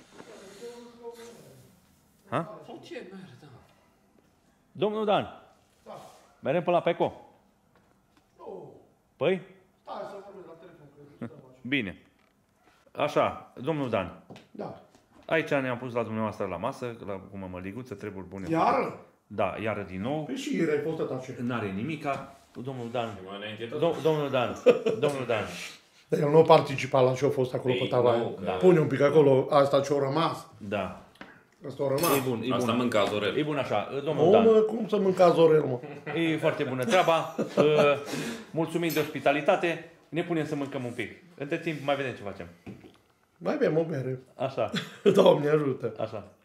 Ha? Sau ce mere, da. Domnul Dan, Da. merem până la Peco? Nu. Păi? Stai să vorbesc la telefon, că stăm așa. Bine. Așa, domnul Dan, Da. aici ne-am pus la dumneavoastră la masă, la, cu mămăliguță, treburi bune. Iară? Da, iară din nou. Păi și ieri ai fost atace. N-are nimica. Domnul Dan, Și mai înainte tot. dom- domnul Dan, domnul Dan. Dar el nu a participat la ce a fost acolo Ei, pe tavaie. nu, că- Pune un pic acolo, asta ce-a rămas. Da. Asta a rămas. E bun, e Asta bun. mânca Zorel. E bun așa, domnul O, Dan. mă, cum să mâncați orel, mă? E foarte bună treaba. Uh, mulțumim de ospitalitate. Ne punem să mâncăm un pic. Între timp mai vedem ce facem. Mai bem o bere. Așa, Doamne ajută. așa.